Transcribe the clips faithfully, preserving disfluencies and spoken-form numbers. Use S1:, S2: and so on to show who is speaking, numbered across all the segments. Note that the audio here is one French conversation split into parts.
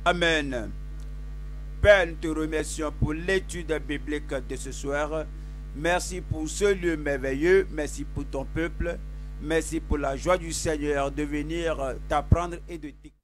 S1: Amen. Père, nous te remercions pour l'étude biblique de ce soir. Merci pour ce lieu merveilleux. Merci pour ton peuple. Merci pour la joie du Seigneur de venir t'apprendre et de t'écouter.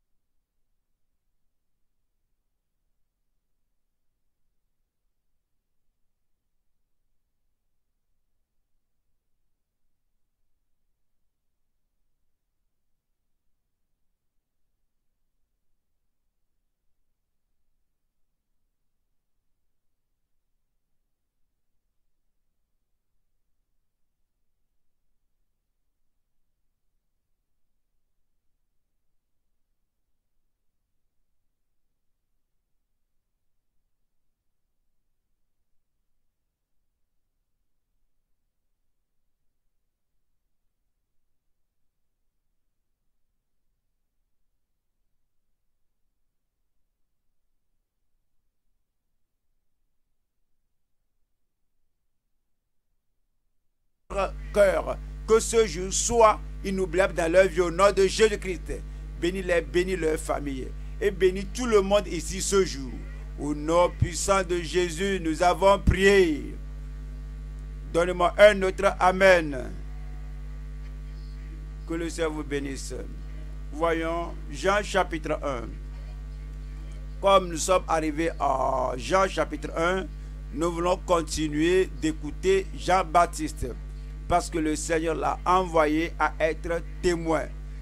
S1: Cœur, que ce jour soit inoubliable dans leur vie au nom de Jésus-Christ. Bénis-les, bénis leur famille et bénis tout le monde ici ce jour. Au nom puissant de Jésus, nous avons prié. Donnez-moi un autre Amen. Que le Seigneur vous bénisse. Voyons Jean chapitre un. Comme nous sommes arrivés à Jean chapitre un, nous voulons continuer d'écouter Jean-Baptiste. Parce que le Seigneur l'a envoyé à être témoin.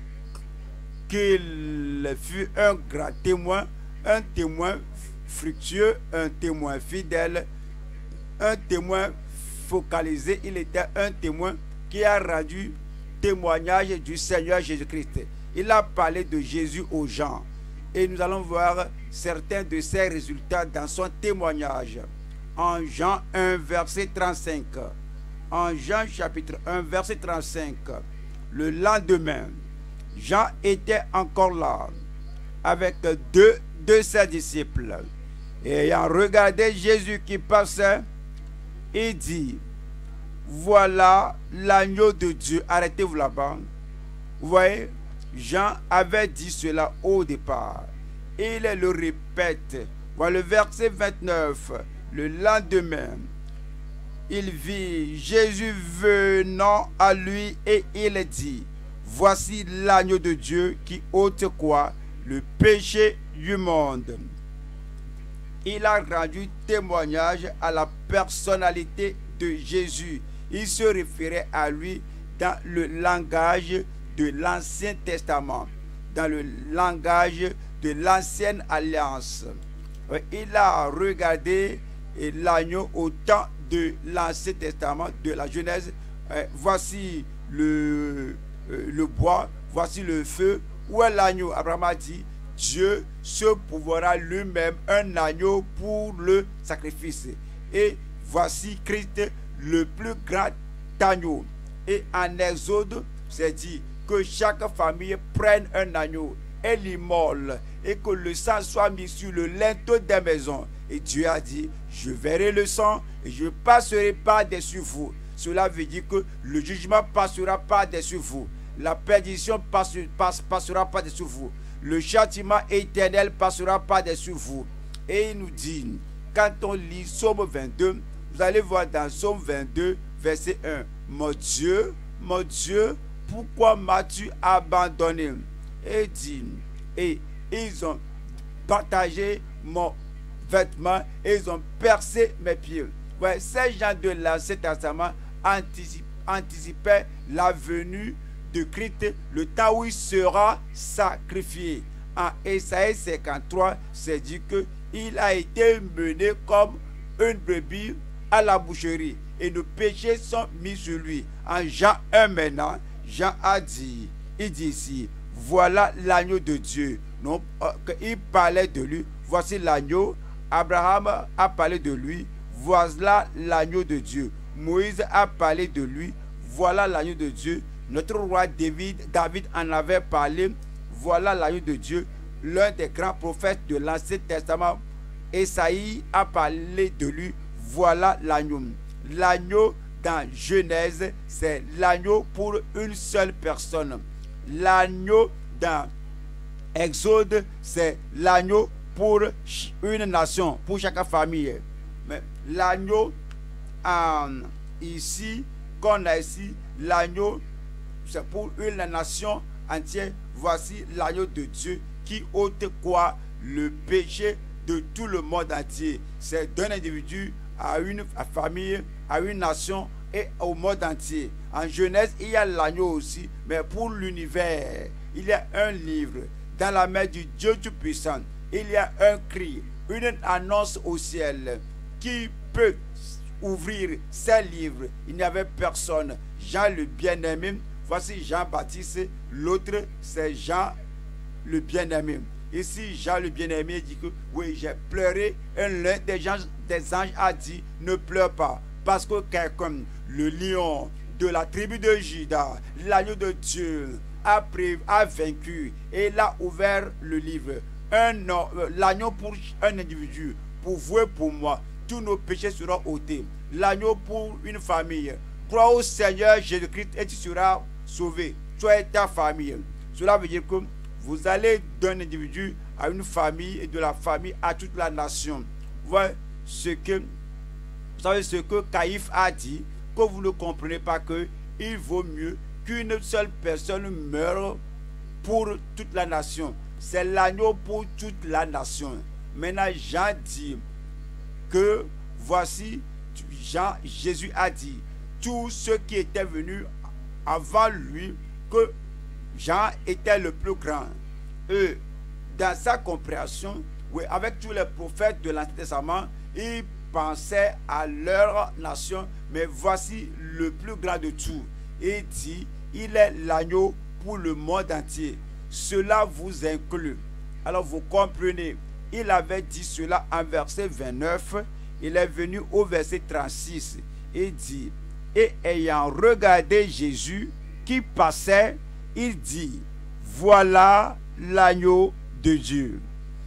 S1: Qu'il fut un grand témoin, un témoin fructueux, un témoin fidèle, un témoin focalisé. Il était un témoin qui a rendu témoignage du Seigneur Jésus-Christ. Il a parlé de Jésus aux gens. Et nous allons voir certains de ses résultats dans son témoignage. En Jean un, verset trente-cinq. En Jean chapitre un, verset trente-cinq, le lendemain, Jean était encore là avec deux de ses disciples. Et ayant regardé Jésus qui passait, il dit, voilà l'agneau de Dieu. Arrêtez-vous là-bas. Vous voyez, Jean avait dit cela au départ. Il le répète. Voilà le verset vingt-neuf. Le lendemain, il vit Jésus venant à lui et il dit, voici l'agneau de Dieu qui ôte quoi? Le péché du monde. Il a rendu témoignage à la personnalité de Jésus. Il se référait à lui dans le langage de l'Ancien Testament, dans le langage de l'Ancienne Alliance. Il a regardé l'agneau au temps de l'Ancien Testament, de la Genèse. Euh, voici le, euh, le bois, voici le feu. Où est l'agneau? Abraham a dit, Dieu se pourvoira lui-même un agneau pour le sacrifice. Et voici Christ, le plus grand agneau. Et en Exode, c'est dit que chaque famille prenne un agneau et l'immole, et que le sang soit mis sur le linteau des maisons. Et Dieu a dit, je verrai le sang et je passerai par-dessus vous. Cela veut dire que le jugement passera par-dessus vous. La perdition passe, passe, passera par-dessus vous. Le châtiment éternel passera par-dessus vous. Et il nous dit, quand on lit Psaume vingt-deux, vous allez voir dans Psaume vingt-deux, verset un, mon Dieu, mon Dieu, pourquoi m'as-tu abandonné? Et dit, et ils ont partagé mon vêtements et ils ont percé mes pieds. Ouais, ces gens de l'Ancien Testament anticip, anticipaient la venue de Christ, le temps où il sera sacrifié. En Ésaïe cinquante-trois, c'est dit qu'il a été mené comme une brebis à la boucherie et nos péchés sont mis sur lui. En Jean un maintenant, Jean a dit, il dit ici, voilà l'agneau de Dieu. Non, euh, il parlait de lui, voici l'agneau. Abraham a parlé de lui, voilà l'agneau de Dieu. Moïse a parlé de lui, voilà l'agneau de Dieu. Notre roi David, David en avait parlé, voilà l'agneau de Dieu. L'un des grands prophètes de l'Ancien Testament, Esaïe, a parlé de lui, voilà l'agneau. L'agneau dans Genèse, c'est l'agneau pour une seule personne. L'agneau dans Exode, c'est l'agneau pour une nation, pour chaque famille. Mais l'agneau, euh, ici, qu'on a ici, l'agneau, c'est pour une nation entière. Voici l'agneau de Dieu qui ôte quoi? Le péché de tout le monde entier. C'est d'un individu à une famille, à une nation et au monde entier. En Genèse, il y a l'agneau aussi, mais pour l'univers, il y a un livre. Dans la main du Dieu Tout-Puissant, il y a un cri, une annonce au ciel. Qui peut ouvrir ces livres? Il n'y avait personne. Jean le bien-aimé, voici Jean-Baptiste, l'autre c'est Jean le bien-aimé. Ici, Jean le bien-aimé dit que oui, j'ai pleuré, et l'un des anges, des anges a dit, ne pleure pas, parce que quelqu'un, le lion de la tribu de Juda, l'agneau de Dieu, a, pris, a vaincu, et il a ouvert le livre. Un, euh, l'agneau pour un individu, pour vous et pour moi, tous nos péchés seront ôtés. L'agneau pour une famille. Crois au Seigneur Jésus-Christ et tu seras sauvé. Toi et ta famille. Cela veut dire que vous allez d'un individu à une famille et de la famille à toute la nation. Voilà ce que, vous savez ce que Caïphe a dit, que vous ne comprenez pas que il vaut mieux qu'une seule personne meure pour toute la nation. C'est l'agneau pour toute la nation. Maintenant, Jean dit que voici, Jean, Jésus a dit, tous ceux qui étaient venus avant lui, que Jean était le plus grand. Et dans sa compréhension, oui, avec tous les prophètes de l'Ancien Testament, ils pensaient à leur nation, mais voici le plus grand de tout. Il dit, il est l'agneau pour le monde entier. Cela vous inclut. Alors vous comprenez, il avait dit cela en verset vingt-neuf, il est venu au verset trente-six, et dit, et ayant regardé Jésus qui passait, il dit, voilà l'agneau de Dieu.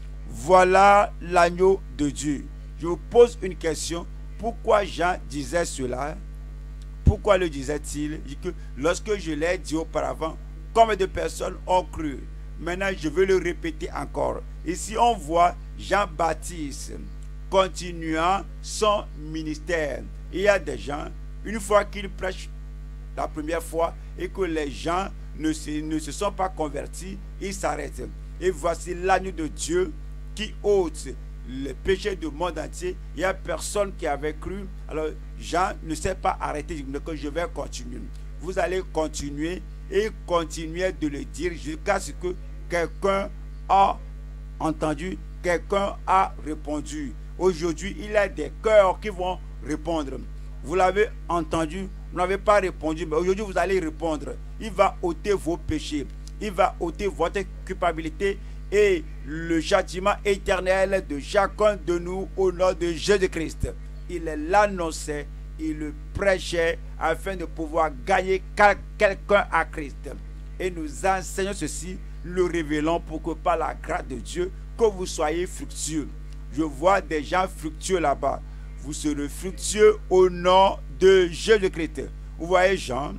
S1: Voilà l'agneau de Dieu. Je vous pose une question. Pourquoi Jean disait cela? Pourquoi le disait-il? Il dit que lorsque je l'ai dit auparavant, combien de personnes ont cru? Maintenant, je veux le répéter encore. Ici, on voit Jean-Baptiste continuant son ministère. Il y a des gens, une fois qu'il prêche la première fois et que les gens ne se, ne se sont pas convertis, ils s'arrêtent. Et voici l'agneau de Dieu qui ôte le péché du monde entier. Il n'y a personne qui avait cru. Alors Jean ne s'est pas arrêté, mais que je vais continuer. Vous allez continuer et continuer de le dire jusqu'à ce que quelqu'un a entendu, quelqu'un a répondu. Aujourd'hui, il y a des cœurs qui vont répondre. Vous l'avez entendu, vous n'avez pas répondu, mais aujourd'hui vous allez répondre. Il va ôter vos péchés, il va ôter votre culpabilité et le châtiment éternel de chacun de nous au nom de Jésus-Christ. Il l'annonçait, il le prêchait afin de pouvoir gagner quelqu'un à Christ. Et nous enseignons ceci, le révélons pour que par la grâce de Dieu, que vous soyez fructueux. Je vois des gens fructueux là-bas. Vous serez fructueux au nom de Jésus-Christ. Vous voyez Jean,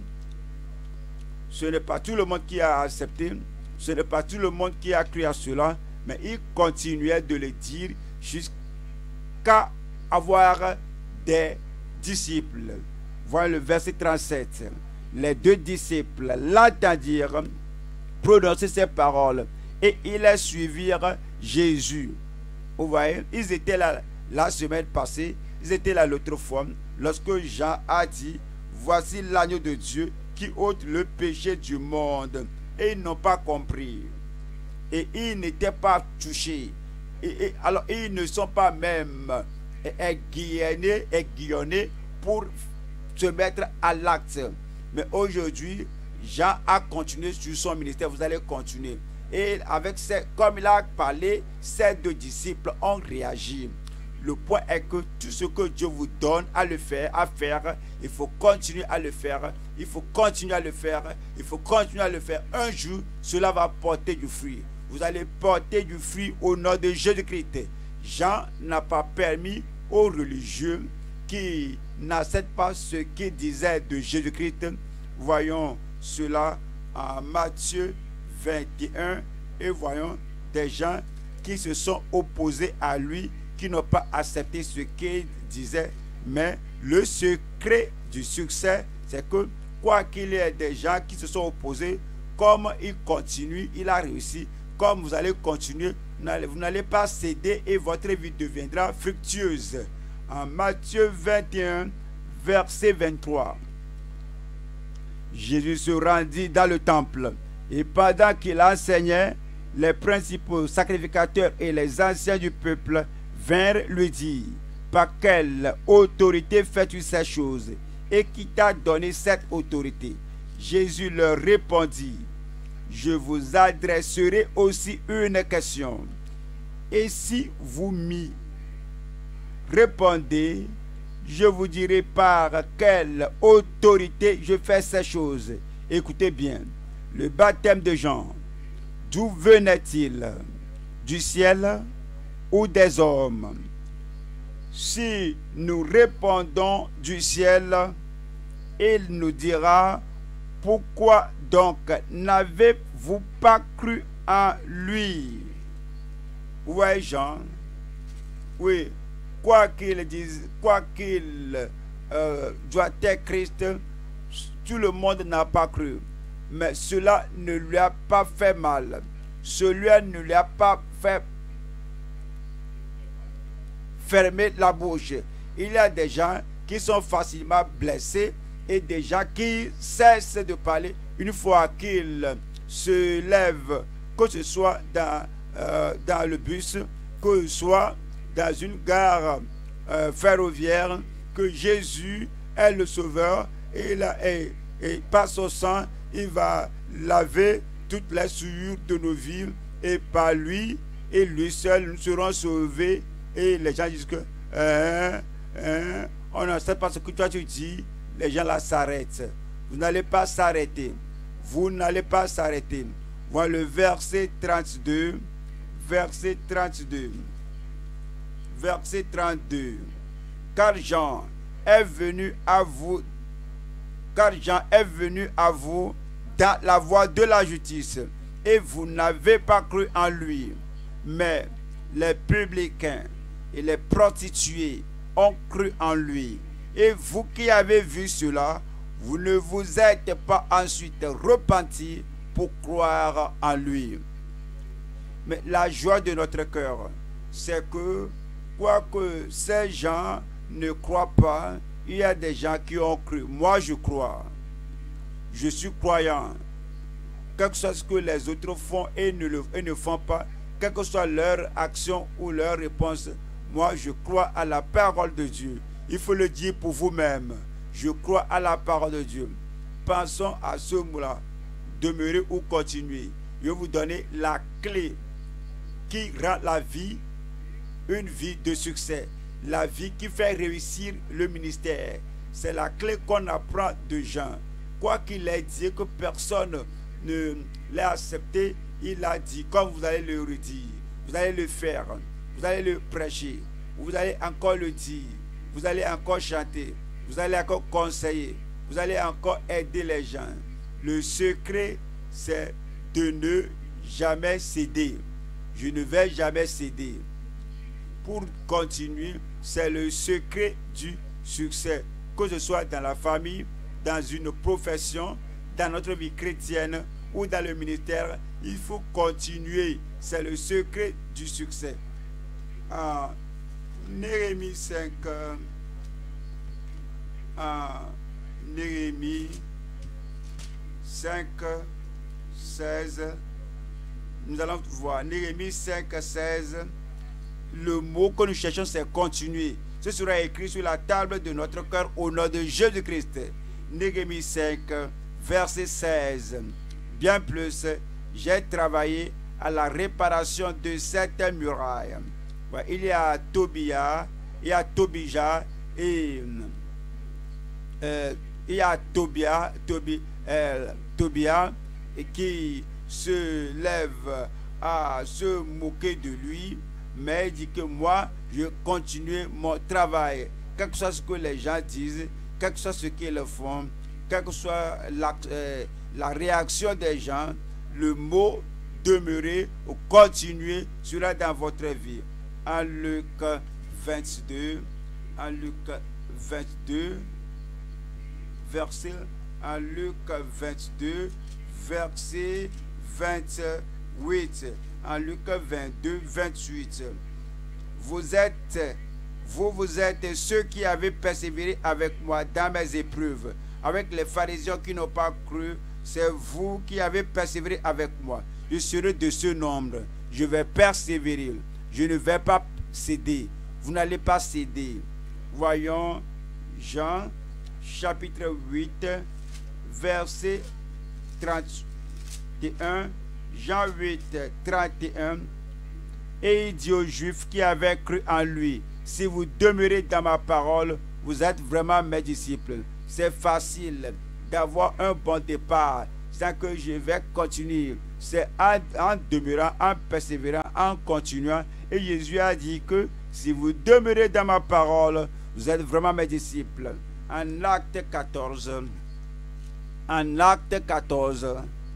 S1: ce n'est pas tout le monde qui a accepté, ce n'est pas tout le monde qui a cru à cela, mais il continuait de le dire jusqu'à avoir des disciples. Voilà le verset trente-sept. Les deux disciples l'entendirent prononcer ces paroles et ils suivirent Jésus. Vous voyez, ils étaient là la semaine passée, ils étaient là l'autre fois, lorsque Jean a dit, voici l'agneau de Dieu qui ôte le péché du monde. Et ils n'ont pas compris. Et ils n'étaient pas touchés. Et, et, alors, ils ne sont pas même aiguillonnés, aiguillonnés pour se mettre à l'acte. Mais aujourd'hui, Jean a continué sur son ministère. Vous allez continuer. Et avec ces, comme il a parlé, ces deux disciples ont réagi. Le point est que tout ce que Dieu vous donne à le faire, à faire, il faut continuer à le faire. Il faut continuer à le faire. Il faut continuer à le faire. Un jour, cela va porter du fruit. Vous allez porter du fruit au nom de Jésus-Christ. Jean n'a pas permis aux religieux qui n'acceptent pas ce qu'il disait de Jésus-Christ. Voyons cela en Matthieu vingt et un et voyons des gens qui se sont opposés à lui, qui n'ont pas accepté ce qu'il disait. Mais le secret du succès, c'est que quoi qu'il y ait des gens qui se sont opposés, comme il continue, il a réussi. Comme vous allez continuer, vous n'allez pas céder et votre vie deviendra fructueuse. En Matthieu vingt et un, verset vingt-trois. Jésus se rendit dans le temple et pendant qu'il enseignait, les principaux sacrificateurs et les anciens du peuple vinrent lui dire: par quelle autorité fais-tu ces choses et qui t'a donné cette autorité? Jésus leur répondit: je vous adresserai aussi une question, et si vous m'y répondez, je vous dirai par quelle autorité je fais ces choses. Écoutez bien, le baptême de Jean, d'où venait-il? Du ciel ou des hommes? Si nous répondons du ciel, il nous dira: pourquoi donc n'avez-vous pas cru en lui? Vous voyez Jean? Oui, quoi qu'il dise, quoi qu'il euh, doit être Christ, tout le monde n'a pas cru. Mais cela ne lui a pas fait mal. Cela ne lui a pas fait fermer la bouche. Il y a des gens qui sont facilement blessés et des gens qui cessent de parler une fois qu'ils se lèvent, que ce soit dans, euh, dans le bus, que ce soit dans une gare euh, ferroviaire, que Jésus est le Sauveur et, il a, et, et par son sang, il va laver toutes les souillures de nos vies et par lui et lui seul nous serons sauvés. Et les gens disent que hein, hein, on ne sait pas ce que toi tu dis. Les gens là s'arrêtent. Vous n'allez pas s'arrêter. Vous n'allez pas s'arrêter. Voilà le verset trente-deux. Verset trente-deux. Verset trente-deux. Car Jean est venu à vous. Car Jean est venu à vous dans la voie de la justice. Et vous n'avez pas cru en lui. Mais les publicains et les prostituées ont cru en lui. Et vous qui avez vu cela, vous ne vous êtes pas ensuite repentis pour croire en lui. Mais la joie de notre cœur, c'est que, quoique ces gens ne croient pas, il y a des gens qui ont cru. Moi, je crois. Je suis croyant. Quelque chose que les autres font et ne, le, et ne font pas, quelle que soit leur action ou leur réponse, moi, je crois à la parole de Dieu. Il faut le dire pour vous-même. Je crois à la parole de Dieu. Pensons à ce mot-là. Demeurer ou continuer. Je vais vous donner la clé qui rend la vie une vie de succès. La vie qui fait réussir le ministère. C'est la clé qu'on apprend de Jean. Quoi qu'il ait dit, que personne ne l'ait accepté, il a dit, comme vous allez le redire, vous allez le faire, vous allez le prêcher, vous allez encore le dire, vous allez encore chanter, vous allez encore conseiller, vous allez encore aider les gens. Le secret, c'est de ne jamais céder. Je ne vais jamais céder. Pour continuer, c'est le secret du succès. Que ce soit dans la famille, dans une profession, dans notre vie chrétienne ou dans le ministère, il faut continuer. C'est le secret du succès. En Néhémie cinq, en Néhémie cinq, seize, nous allons voir. Néhémie cinq, seize, le mot que nous cherchons, c'est continuer. Ce sera écrit sur la table de notre cœur au nom de Jésus-Christ. Néhémie cinq, verset seize. Bien plus, j'ai travaillé à la réparation de cette muraille. Il y a Tobia, il y a Tobija et euh, il y a Tobia, Tobi, euh, Tobia et qui se lève à se moquer de lui, mais il dit que moi, je continue mon travail. Quel que soit ce que les gens disent, quel que soit ce qu'ils font, quelle que soit la, euh, la réaction des gens, le mot demeurer ou continuer cela dans votre vie. En Luc vingt-deux, en Luc vingt-deux, verset, en Luc vingt-deux, verset vingt-huit, en Luc vingt-deux, vingt-huit. Vous êtes, vous, vous êtes ceux qui avez persévéré avec moi dans mes épreuves. Avec les pharisiens qui n'ont pas cru, c'est vous qui avez persévéré avec moi. Je serai de ce nombre. Je vais persévérer. Je ne vais pas céder. Vous n'allez pas céder. Voyons Jean chapitre huit, verset trente et un. Jean huit, trente et un. Et il dit aux Juifs qui avaient cru en lui, si vous demeurez dans ma parole, vous êtes vraiment mes disciples. C'est facile d'avoir un bon départ, sans que je vais continuer. C'est en, en demeurant, en persévérant, en continuant. Et Jésus a dit que si vous demeurez dans ma parole, vous êtes vraiment mes disciples. En acte quatorze, en acte quatorze,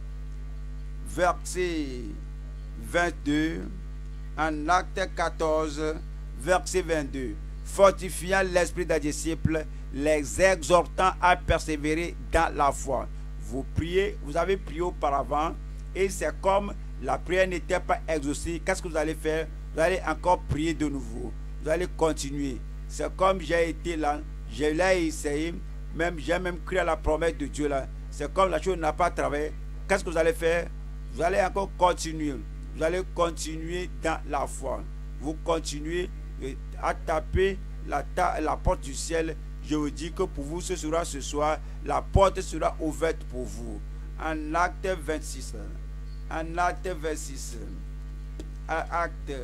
S1: verset vingt-deux, en acte quatorze, verset vingt-deux, fortifiant l'esprit des disciples, les exhortant à persévérer dans la foi. Vous priez, vous avez prié auparavant, et c'est comme la prière n'était pas exaucée. Qu'est-ce que vous allez faire? Vous allez encore prier de nouveau. Vous allez continuer. C'est comme j'ai été là, je l'ai essayé, même j'ai même cru à la promesse de Dieu là. C'est comme la chose n'a pas travaillé. Qu'est-ce que vous allez faire? Vous allez encore continuer. Vous allez continuer dans la foi. Vous continuez à taper la, ta la porte du ciel. Je vous dis que pour vous, ce sera ce soir, la porte sera ouverte pour vous. En acte vingt-six, en acte vingt-six, acte,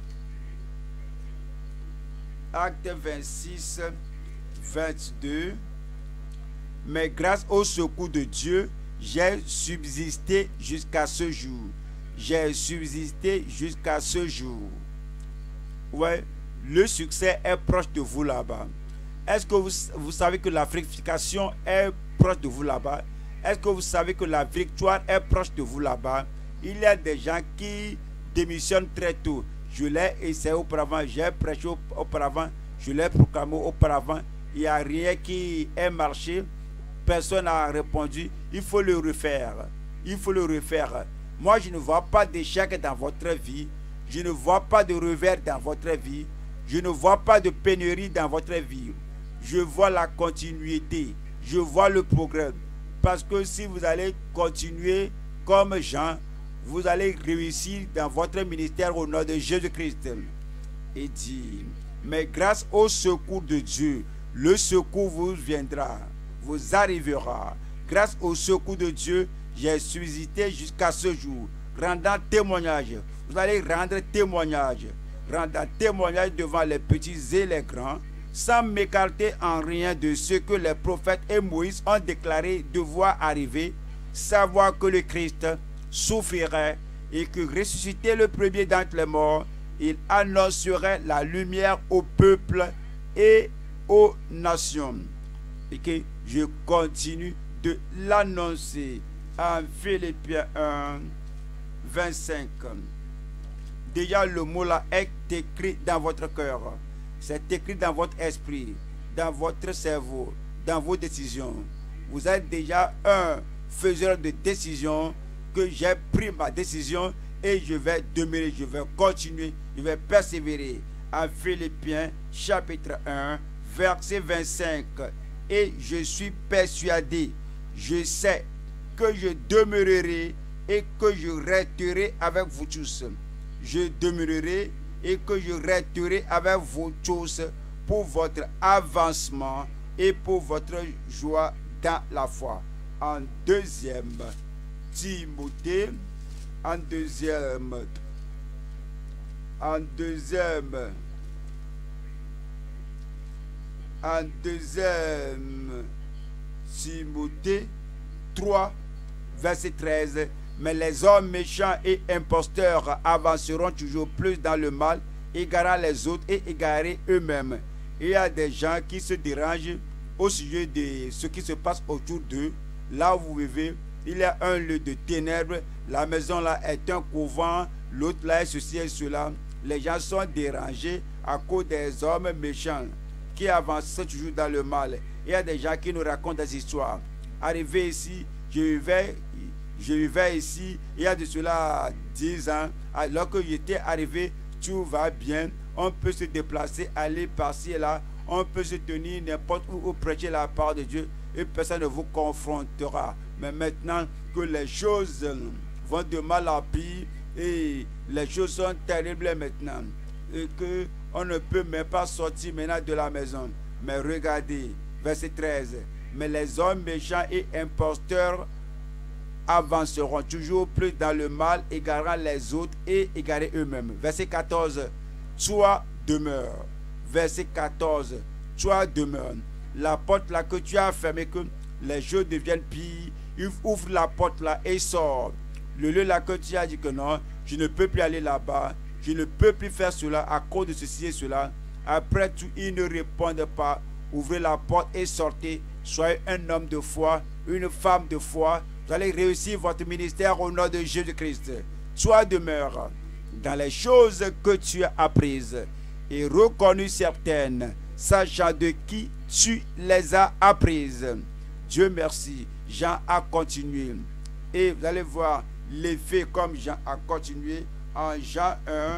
S1: acte vingt-six, vingt-deux, mais grâce au secours de Dieu, j'ai subsisté jusqu'à ce jour. J'ai subsisté jusqu'à ce jour. Ouais, le succès est proche de vous là-bas. Est-ce que vous, vous savez que la fructification est proche de vous là-bas? Est-ce que vous savez que la victoire est proche de vous là-bas? Il y a des gens qui démissionnent très tôt. Je l'ai essayé auparavant, j'ai prêché auparavant, je l'ai proclamé auparavant. Il n'y a rien qui ait marché. Personne n'a répondu. Il faut le refaire. Il faut le refaire. Moi, je ne vois pas d'échec dans votre vie. Je ne vois pas de revers dans votre vie. Je ne vois pas de pénurie dans votre vie. Je vois la continuité. Je vois le progrès. Parce que si vous allez continuer comme Jean, vous allez réussir dans votre ministère au nom de Jésus-Christ. Et dit, mais grâce au secours de Dieu, le secours vous viendra, vous arrivera. Grâce au secours de Dieu, j'ai subsisté jusqu'à ce jour, rendant témoignage. Vous allez rendre témoignage, rendant témoignage devant les petits et les grands, sans m'écarter en rien de ce que les prophètes et Moïse ont déclaré devoir arriver, savoir que le Christ souffrirait et que ressuscité le premier d'entre les morts, il annoncerait la lumière au peuple et aux nations. Et que je continue de l'annoncer en Philippiens un, vingt-cinq. Déjà le mot là est écrit dans votre cœur. C'est écrit dans votre esprit, dans votre cerveau, dans vos décisions. Vous êtes déjà un faiseur de décision, que j'ai pris ma décision et je vais demeurer, je vais continuer, je vais persévérer. En Philippiens chapitre un, verset vingt-cinq. Et je suis persuadé, je sais que je demeurerai et que je resterai avec vous tous. Je demeurerai et que je resterai avec vous tous pour votre avancement et pour votre joie dans la foi. En deuxième Timothée, en deuxième, en deuxième, en deuxième Timothée trois, verset treize. Mais les hommes méchants et imposteurs avanceront toujours plus dans le mal, égarant les autres et égarés eux-mêmes. Il y a des gens qui se dérangent au sujet de ce qui se passe autour d'eux. Là où vous vivez, il y a un lieu de ténèbres. la maison là est un couvent, l'autre là est ceci et cela. Les gens sont dérangés à cause des hommes méchants qui avancent toujours dans le mal. Il y a des gens qui nous racontent des histoires. Arrivé ici, je vivais, je vivais ici, il y a de cela dix ans, alors que j'étais arrivé, tout va bien, on peut se déplacer, aller par-ci et là, on peut se tenir n'importe où, où prêcher la parole de Dieu et personne ne vous confrontera. Mais maintenant que les choses vont de mal en pire et les choses sont terribles maintenant et que on ne peut même pas sortir maintenant de la maison. Mais regardez, verset treize. Mais les hommes méchants et imposteurs avanceront toujours plus dans le mal, égarant les autres et égarer eux-mêmes. Verset quatorze. Toi demeure. Verset quatorze. Toi demeure. La porte là que tu as fermée, que les choses deviennent pires, ouvre la porte là et sort. Le lieu là que tu as dit que non, je ne peux plus aller là-bas, je ne peux plus faire cela à cause de ceci et cela. Après tout, ils ne répondent pas. Ouvrez la porte et sortez. Soyez un homme de foi, une femme de foi. Vous allez réussir votre ministère au nom de Jésus-Christ. Toi demeure dans les choses que tu as apprises et reconnues certaines, sachant de qui tu les as apprises. Dieu merci. Jean a continué. Et vous allez voir l'effet comme Jean a continué. En Jean un,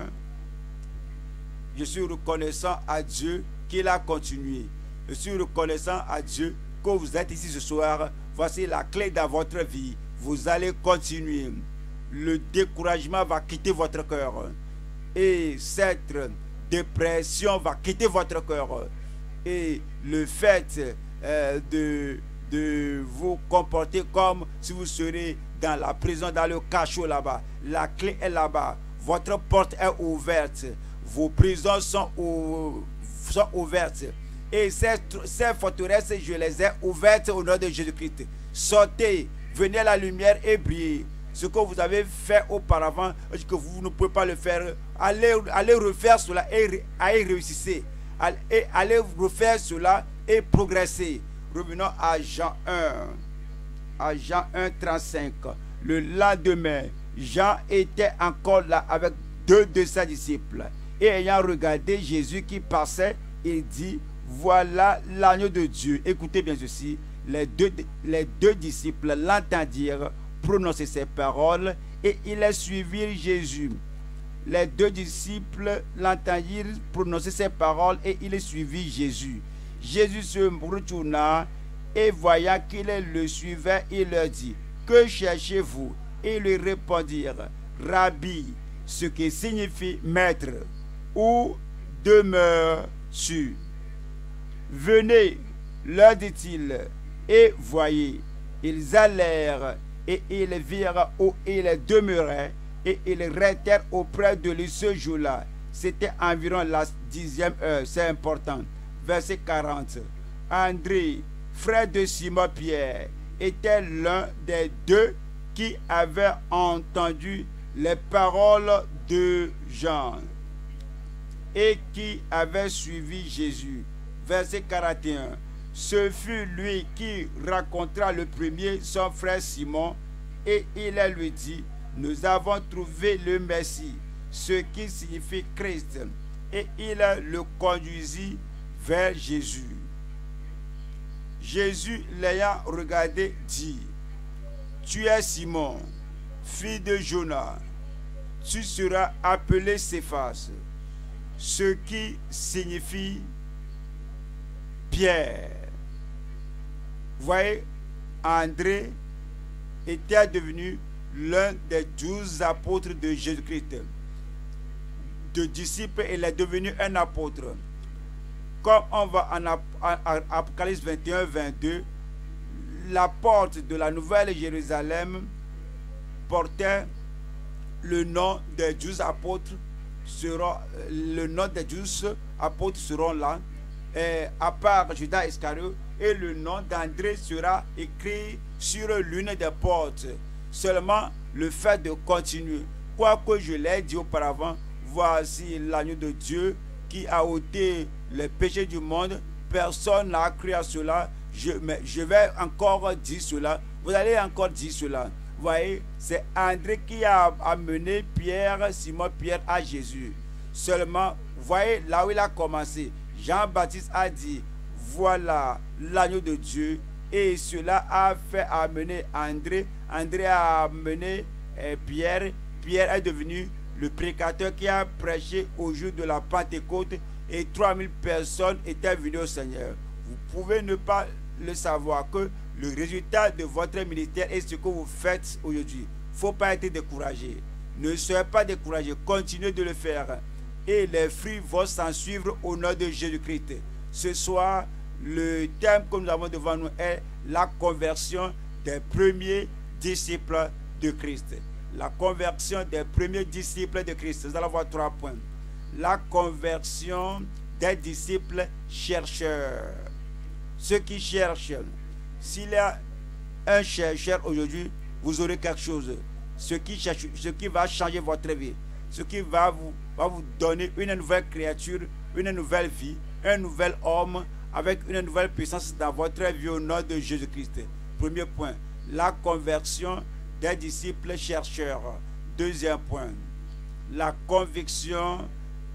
S1: je suis reconnaissant à Dieu qu'il a continué. Je suis reconnaissant à Dieu que vous êtes ici ce soir. Voici la clé dans votre vie. Vous allez continuer. Le découragement va quitter votre cœur. Et cette dépression va quitter votre cœur. Et le fait euh, de, de vous comporter comme si vous serez dans la prison, dans le cachot là-bas. La clé est là-bas. Votre porte est ouverte. Vos prisons sont, ou, sont ouvertes. Et ces, ces forteresses, je les ai ouvertes au nom de Jésus-Christ. Sortez, venez à la lumière et brillez. Ce que vous avez fait auparavant, que vous ne pouvez pas le faire, allez, allez refaire cela et allez réussir. Et allez refaire cela et progresser. Revenons à Jean un. À Jean un, trente-cinq. Le lendemain, Jean était encore là avec deux de ses disciples. Et ayant regardé Jésus qui passait, il dit: voilà l'agneau de Dieu. Écoutez bien ceci. Les deux, les deux disciples l'entendirent prononcer ces paroles et ils suivirent Jésus. Les deux disciples l'entendirent prononcer ces paroles et ils suivirent Jésus. Jésus se retourna et voyant qu'ils le suivaient, il leur dit: que cherchez-vous? Et ils lui répondirent: Rabbi, ce qui signifie maître, où demeures-tu? Venez, leur dit-il, et voyez. Ils allèrent et ils virent où il demeurait et ils restèrent auprès de lui ce jour-là. C'était environ la dixième heure, c'est important. Verset quarante. André, frère de Simon-Pierre, était l'un des deux qui avait entendu les paroles de Jean et qui avait suivi Jésus. Verset quarante et un. Ce fut lui qui rencontra le premier son frère Simon et il lui dit: nous avons trouvé le Messie, ce qui signifie Christ. Et il le conduisit vers Jésus. Jésus l'ayant regardé dit: tu es Simon, fils de Jonas, tu seras appelé Céphas, ce qui signifie Pierre. Vous voyez, André était devenu l'un des douze apôtres de Jésus-Christ. De disciple, il est devenu un apôtre. Comme on va en Apocalypse vingt et un, vingt-deux, la porte de la Nouvelle Jérusalem portait le nom des douze apôtres. Seront, le nom des douze apôtres seront là. Et à part Judas Iscariote, et le nom d'André sera écrit sur l'une des portes. Seulement le fait de continuer. Quoique je l'ai dit auparavant, voici l'agneau de Dieu qui a ôté les péchés du monde. Personne n'a cru à cela. Je, mais je vais encore dire cela. Vous allez encore dire cela. voyez, c'est André qui a amené Pierre, Simon Pierre à Jésus. Seulement, voyez, là où il a commencé, Jean-Baptiste a dit, voilà l'agneau de Dieu. Et cela a fait amener André. André a amené eh, Pierre. Pierre est devenu le prédicateur qui a prêché au jour de la Pentecôte. Et trois mille personnes étaient venues au Seigneur. Vous pouvez ne pas le savoir que le résultat de votre ministère est ce que vous faites aujourd'hui. Il ne faut pas être découragé. Ne soyez pas découragé. Continuez de le faire. Et les fruits vont s'en suivre au nom de Jésus-Christ. Ce soir, le thème que nous avons devant nous est la conversion des premiers disciples de Christ. La conversion des premiers disciples de Christ. Nous allons voir trois points. La conversion des disciples chercheurs. Ceux qui cherchent. S'il y a un chercheur aujourd'hui, vous aurez quelque chose. Ce qui, cherche, ce qui va changer votre vie. Ce qui va vous, va vous donner une nouvelle créature, une nouvelle vie, un nouvel homme avec une nouvelle puissance dans votre vie au nom de Jésus-Christ. Premier point, la conversion des disciples chercheurs. Deuxième point, la conviction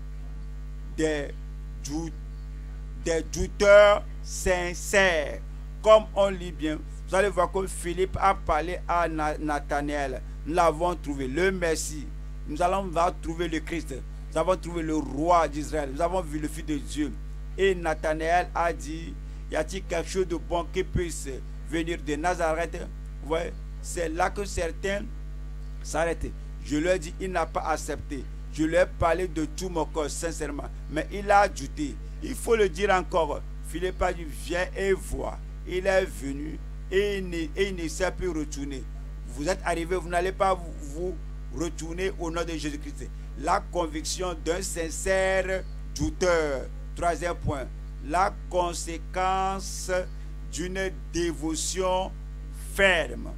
S1: des, dout, des douteurs sincères. Comme on lit bien, vous allez voir que Philippe a parlé à Nathanaël. Nous l'avons trouvé, le Messie. Nous allons trouver le Christ. Nous avons trouvé le roi d'Israël. Nous avons vu le Fils de Dieu. Et Nathanaël a dit, y a-t-il quelque chose de bon qui puisse venir de Nazareth? Ouais, c'est là que certains s'arrêtent. Je leur ai dit, il n'a pas accepté. Je leur ai parlé de tout mon corps, sincèrement. Mais il a ajouté, il faut le dire encore. Philippe a dit, viens et vois. Il est venu et il ne, et il ne s'est plus retourné. Vous êtes arrivé, vous n'allez pas vous, vous retourner au nom de Jésus-Christ. La conviction d'un sincère douteur. Troisième point, la conséquence d'une dévotion ferme.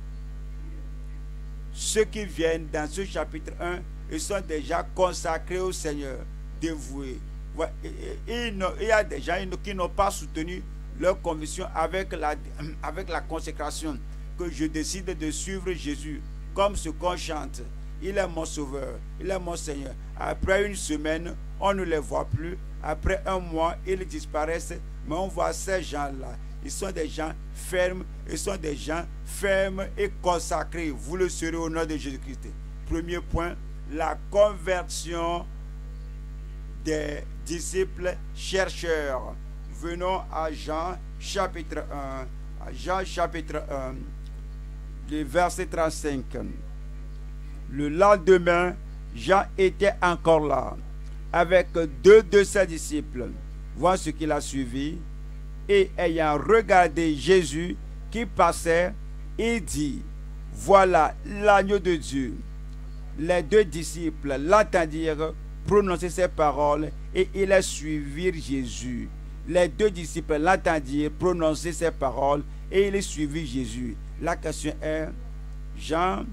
S1: Ceux qui viennent dans ce chapitre un, ils sont déjà consacrés au Seigneur, dévoués. Il y a des gens qui n'ont pas soutenu leur conviction avec la, avec la consécration, que je décide de suivre Jésus, comme ce qu'on chante. Il est mon sauveur, il est mon Seigneur. Après une semaine, on ne les voit plus. Après un mois, ils disparaissent. Mais on voit ces gens-là. Ils sont des gens fermes. Ils sont des gens fermes et consacrés. Vous le serez au nom de Jésus-Christ. Premier point, la conversion des disciples chercheurs. Venons à Jean chapitre un. À Jean chapitre un, le verset trente-cinq. Le lendemain, Jean était encore là, avec deux de ses disciples. Voici ce qu'il a suivi. Et ayant regardé Jésus qui passait, il dit, voilà l'agneau de Dieu. Les deux disciples l'entendirent prononcer ces paroles et ils suivirent Jésus. Les deux disciples l'entendirent prononcer ces paroles et ils suivirent Jésus. La question est, Jean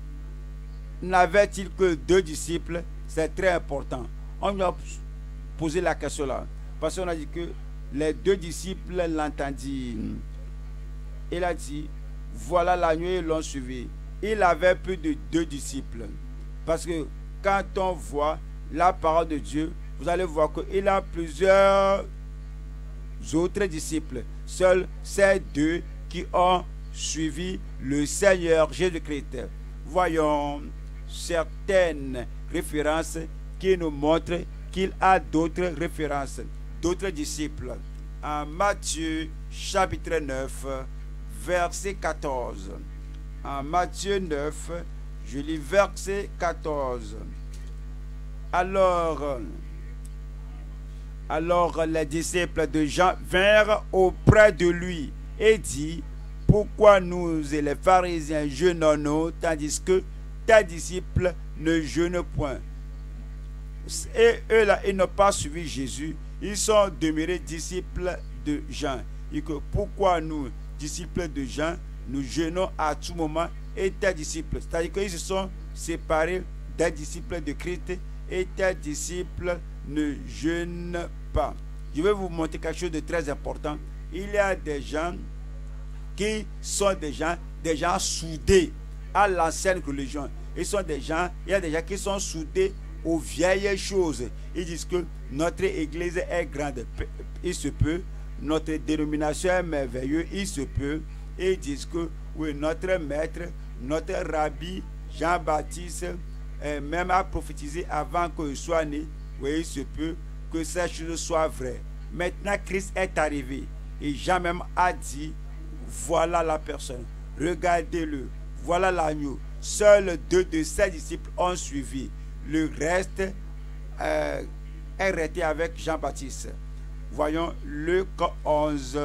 S1: n'avait-il que deux disciples? C'est très important. On lui a posé la question là. Parce qu'on a dit que les deux disciples l'entendirent. Il a dit, voilà l'agneau, ils l'ont suivi. Il avait plus de deux disciples. Parce que quand on voit la parole de Dieu, vous allez voir qu'il a plusieurs autres disciples. Seuls ces deux qui ont suivi le Seigneur Jésus-Christ. Voyons certaines références qui nous montrent qu'il a d'autres références, d'autres disciples. En Matthieu chapitre neuf, verset quatorze. En Matthieu neuf, je lis verset quatorze. Alors, alors les disciples de Jean vinrent auprès de lui et dit, pourquoi nous et les pharisiens jeûnons, tandis que tes disciples ne jeûnent point? Et eux là, ils n'ont pas suivi Jésus, ils sont demeurés disciples de Jean. Et que pourquoi nous, disciples de Jean, nous jeûnons à tout moment et tes disciples, c'est-à-dire qu'ils se sont séparés des disciples de Christ et tes disciples ne jeûnent pas. Je vais vous montrer quelque chose de très important. Il y a des gens qui sont des gens, des gens soudés à l'ancienne religion. Ils sont des gens, il y a des gens qui sont soudés aux vieilles choses. Ils disent que notre église est grande, il se peut. Notre dénomination est merveilleuse, il se peut. Et ils disent que oui, notre maître, notre rabbi Jean-Baptiste, euh, même a prophétisé avant qu'il soit né. Oui, il se peut que ces choses soient vraies. Maintenant, Christ est arrivé. Et Jean même a dit, voilà la personne, regardez-le, voilà l'agneau. Seuls deux de ses disciples ont suivi. Le reste euh, est resté avec Jean-Baptiste. Voyons Luc onze.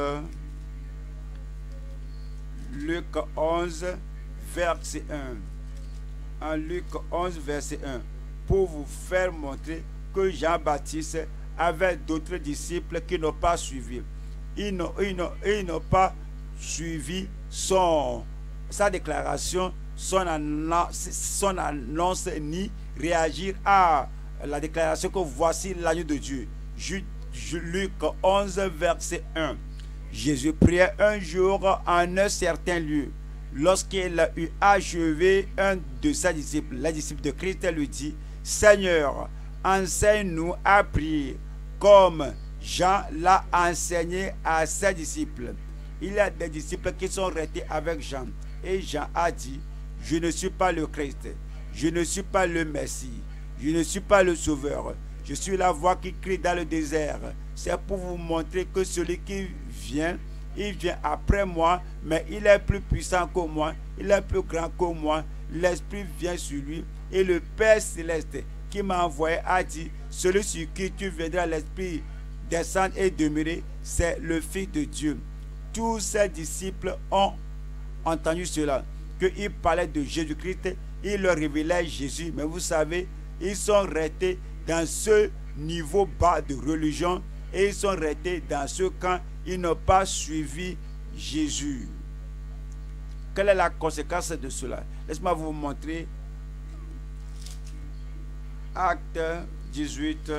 S1: Luc onze, verset un. En Luc onze, verset un. Pour vous faire montrer que Jean-Baptiste avait d'autres disciples qui n'ont pas suivi. Ils n'ont, ils n'ont, ils n'ont pas suivi son, sa déclaration, son annonce, son annonce, ni réagir à la déclaration que voici l'agneau de Dieu. Luc onze, verset un. Jésus priait un jour en un certain lieu. Lorsqu'il a eu achevé, un de ses disciples, les disciples de Christ, lui dit, Seigneur, enseigne-nous à prier, comme Jean l'a enseigné à ses disciples. Il y a des disciples qui sont restés avec Jean. Et Jean a dit, je ne suis pas le Christ, je ne suis pas le Messie, je ne suis pas le Sauveur. Je suis la voix qui crie dans le désert. C'est pour vous montrer que celui qui vient, il vient après moi, mais il est plus puissant que moi, il est plus grand que moi. L'Esprit vient sur lui. Et le Père Céleste qui m'a envoyé a dit, celui sur qui tu viendras, l'Esprit descendre et demeurer, c'est le Fils de Dieu. Tous ses disciples ont entendu cela, qu'il parlait de Jésus-Christ, il leur révélait Jésus. Mais vous savez, ils sont restés dans ce niveau bas de religion et ils sont restés dans ce camp. Ils n'ont pas suivi Jésus. Quelle est la conséquence de cela? Laisse-moi vous montrer. Acte dix-huit.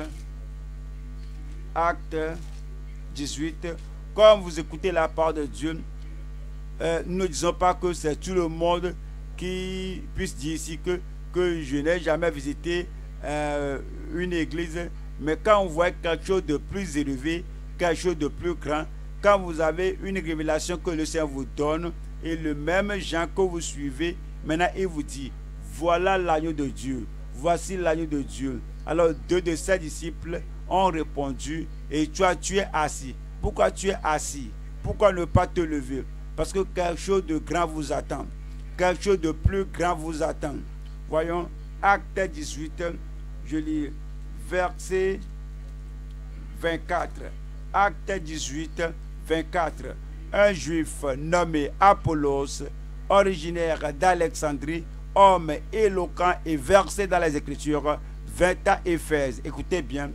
S1: Acte dix-huit. Comme vous écoutez la parole de Dieu, euh, nous ne disons pas que c'est tout le monde qui puisse dire ici que, que je n'ai jamais visité euh, une église. Mais quand on voit quelque chose de plus élevé, quelque chose de plus grand, quand vous avez une révélation que le Seigneur vous donne, et le même Jean que vous suivez, maintenant il vous dit, voilà l'agneau de Dieu, voici l'agneau de Dieu. Alors deux de ses disciples ont répondu, et toi tu es assis. Pourquoi tu es assis? Pourquoi ne pas te lever? Parce que quelque chose de grand vous attend. Quelque chose de plus grand vous attend. Voyons, Acte dix-huit, je lis verset vingt-quatre. Acte dix-huit, vingt-quatre. Un juif nommé Apollos, originaire d'Alexandrie, homme éloquent et versé dans les Écritures, vint à Éphèse. Écoutez bien.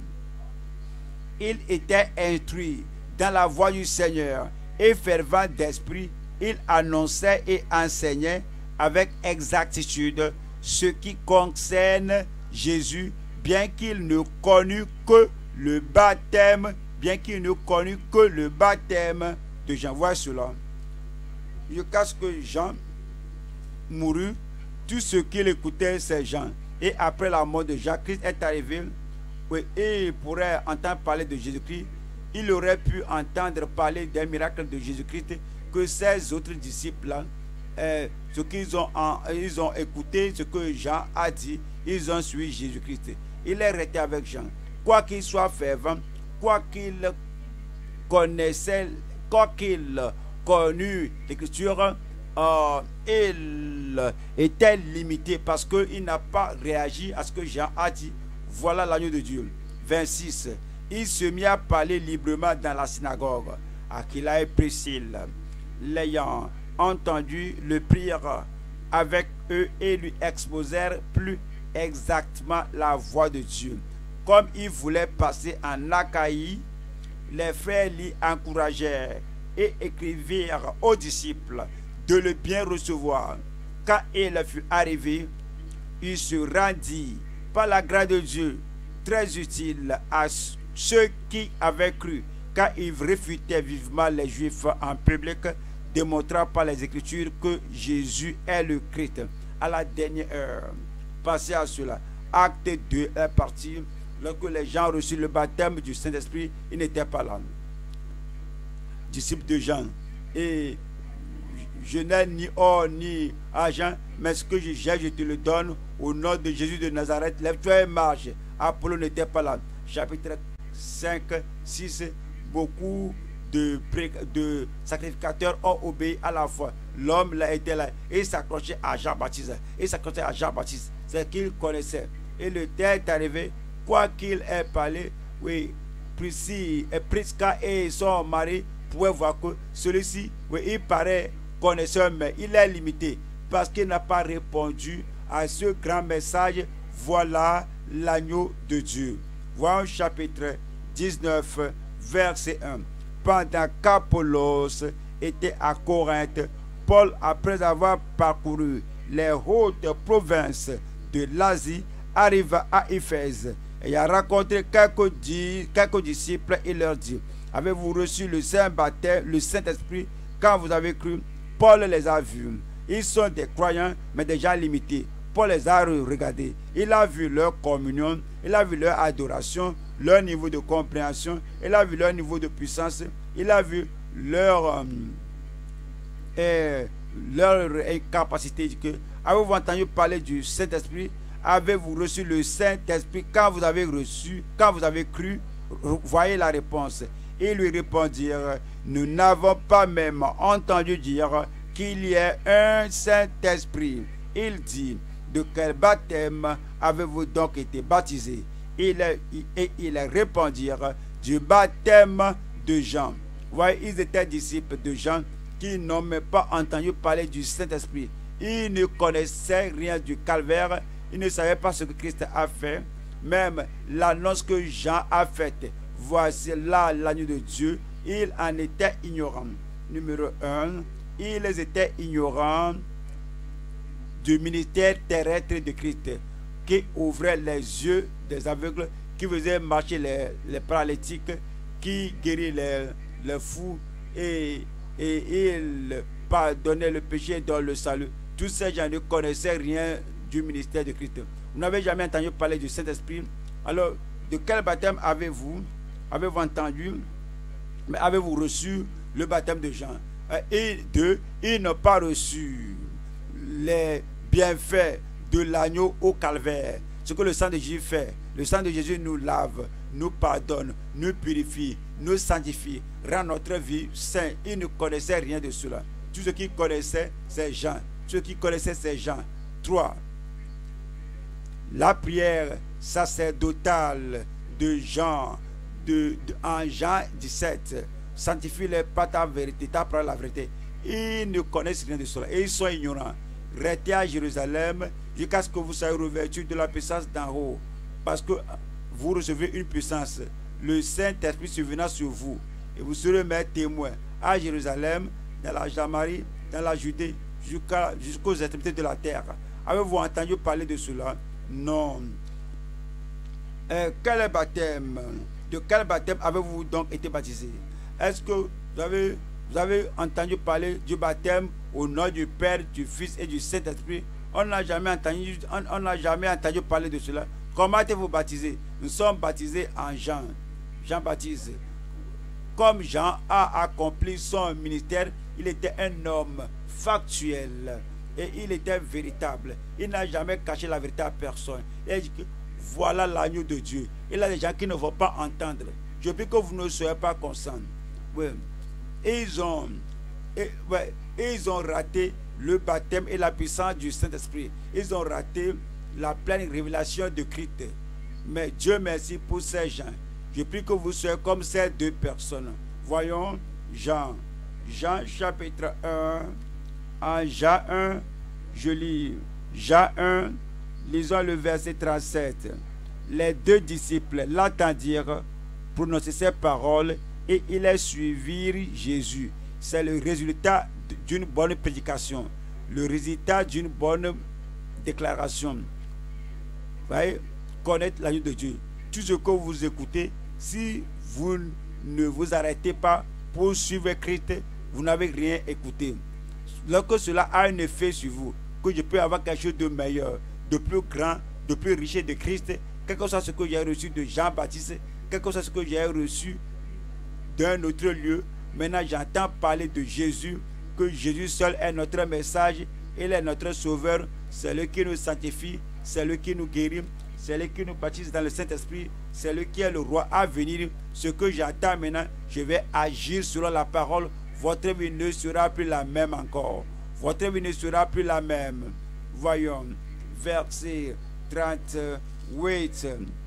S1: Il était instruit dans la voie du Seigneur et fervent d'esprit. Il annonçait et enseignait avec exactitude ce qui concerne Jésus, bien qu'il ne connût que le baptême, bien qu'il ne connût que le baptême de Jean. Voilà cela. Jusqu'à ce que Jean mourut, tout ce qu'il écoutait, c'est Jean. Et après la mort de Jean, Christ est arrivé. Oui, et il pourrait entendre parler de Jésus-Christ. Il aurait pu entendre parler des miracles de Jésus-Christ que ces autres disciples-là, euh, ce qu'ils ont, ils ont écouté, ce que Jean a dit, ils ont suivi Jésus-Christ. Il est resté avec Jean. Quoi qu'il soit fervent, quoi qu'il connaissait, quoi qu'il connût l'Écriture, euh, il était limité parce qu'il n'a pas réagi à ce que Jean a dit. Voilà l'agneau de Dieu. vingt-six. Il se mit à parler librement dans la synagogue. Aquila et Priscille, l'ayant entendu, le prirent avec eux et lui exposèrent plus exactement la voix de Dieu. Comme il voulait passer en Achaïe, les frères l'y encouragèrent et écrivirent aux disciples de le bien recevoir. Quand il fut arrivé, il se rendit par la grâce de Dieu très utile à ceux qui avaient cru, car il réfutait vivement les Juifs en public, démontrant par les Écritures que Jésus est le Christ. à la dernière heure. Passez à cela. Acte deux est parti. Lorsque les gens ont reçu le baptême du Saint-Esprit, ils n'étaient pas là. Disciples de Jean. Et je n'ai ni or ni argent, mais ce que j'ai, je te le donne au nom de Jésus de Nazareth. Lève-toi et marche. Apollo n'était pas là. Chapitre cinq, six. Beaucoup de, de sacrificateurs ont obéi à la foi. L'homme là était là. Et il s'accrochait à Jean-Baptiste. Il s'accrochait à Jean-Baptiste. C'est qu'il connaissait. Et le temps est arrivé. Quoi qu'il ait parlé, oui, Priscille et Prisca et son mari pouvaient voir que celui-ci, oui, il paraît connaisseur, mais il est limité parce qu'il n'a pas répondu à ce grand message. Voilà l'agneau de Dieu. Voilà chapitre dix-neuf, verset un. Pendant qu'Apollos était à Corinthe, Paul, après avoir parcouru les hautes provinces de l'Asie, arriva à Éphèse. Et il a rencontré quelques, quelques disciples et leur dit: avez-vous reçu le Saint baptême, le Saint-Esprit, quand vous avez cru? Paul les a vus. Ils sont des croyants, mais déjà limités. Paul les a regardés. Il a vu leur communion, il a vu leur adoration, leur niveau de compréhension, il a vu leur niveau de puissance, il a vu leur, euh, leur incapacité. Avez-vous entendu parler du Saint-Esprit? Avez-vous reçu le Saint-Esprit quand vous avez reçu, quand vous avez cru? Voyez la réponse. Ils lui répondirent: nous n'avons pas même entendu dire qu'il y ait un Saint-Esprit. Il dit: de quel baptême avez-vous donc été baptisés? Et ils répondirent: du baptême de Jean. Voyez, ils étaient disciples de Jean qui n'ont même pas entendu parler du Saint-Esprit. Ils ne connaissaient rien du calvaire. Ils ne savaient pas ce que Christ a fait. Même l'annonce que Jean a faite: voici là l'agneau de Dieu. Ils en étaient ignorants. Numéro un, ils étaient ignorants du ministère terrestre de Christ, qui ouvrait les yeux des aveugles, qui faisait marcher les, les paralytiques, qui guérit les, les fous, et, et il pardonnait le péché dans le salut. Tous ces gens ne connaissaient rien du ministère de Christ. Vous n'avez jamais entendu parler du Saint-Esprit. Alors, de quel baptême avez-vous Avez-vous entendu? Mais avez-vous reçu le baptême de Jean? Et deux, ils n'ont pas reçu les bienfaits de l'agneau au calvaire. Ce que le sang de Jésus fait. Le sang de Jésus nous lave, nous pardonne, nous purifie, nous sanctifie, rend notre vie sainte. Ils ne connaissaient rien de cela. Tout ce qu'ils connaissaient, c'est Jean. Ceux qui connaissaient, c'est Jean. trois. La prière sacerdotale de Jean, de, de, en Jean dix-sept, sanctifie-les par ta vérité, ta parole la vérité. Ils ne connaissent rien de cela et ils sont ignorants. Restez à Jérusalem jusqu'à ce que vous soyez revêtus de la puissance d'en haut, parce que vous recevez une puissance. Le Saint-Esprit survenant sur vous, et vous serez mes témoins à Jérusalem, dans la Jamarie, dans la Judée, jusqu'à, jusqu'aux extrémités de la terre. Avez-vous entendu parler de cela? Non. Euh, quel est baptême? De quel baptême avez-vous donc été baptisé? Est-ce que vous avez, vous avez entendu parler du baptême au nom du Père, du Fils et du Saint-Esprit? On n'a jamais entendu, on n'a jamais entendu parler de cela. Comment êtes-vous baptisé? Nous sommes baptisés en Jean. Jean-Baptiste. Comme Jean a accompli son ministère, il était un homme factuel et il était véritable. Il n'a jamais caché la vérité à personne. Il dit que voilà l'agneau de Dieu. Il y a des gens qui ne vont pas entendre. Je prie que vous ne soyez pas conscients. Oui. Ils ont, et, ouais, ils ont raté le baptême et la puissance du Saint-Esprit. Ils ont raté la pleine révélation de Christ. Mais Dieu merci pour ces gens. Je prie que vous soyez comme ces deux personnes. Voyons Jean. Jean chapitre un. En Jean un, je lis Jean un, lisons le verset trente-sept. Les deux disciples l'attendirent prononcer ces paroles et ils les suivirent Jésus. C'est le résultat d'une bonne prédication, le résultat d'une bonne déclaration. Vous voyez, connaître l'agneau de Dieu. Tout ce que vous écoutez, si vous ne vous arrêtez pas pour suivre Christ, vous n'avez rien écouté. Lorsque cela a un effet sur vous, que je peux avoir quelque chose de meilleur, de plus grand, de plus riche de Christ, quel que soit ce que j'ai reçu de Jean-Baptiste, quel que soit ce que j'ai reçu d'un autre lieu. Maintenant, j'entends parler de Jésus, que Jésus seul est notre message, il est notre sauveur, c'est lui qui nous sanctifie, c'est lui qui nous guérit, c'est lui qui nous baptise dans le Saint-Esprit, c'est lui qui est le roi à venir. Ce que j'attends maintenant, je vais agir selon la parole. Votre vie ne sera plus la même encore. Votre vie ne sera plus la même. Voyons, verset trente-huit.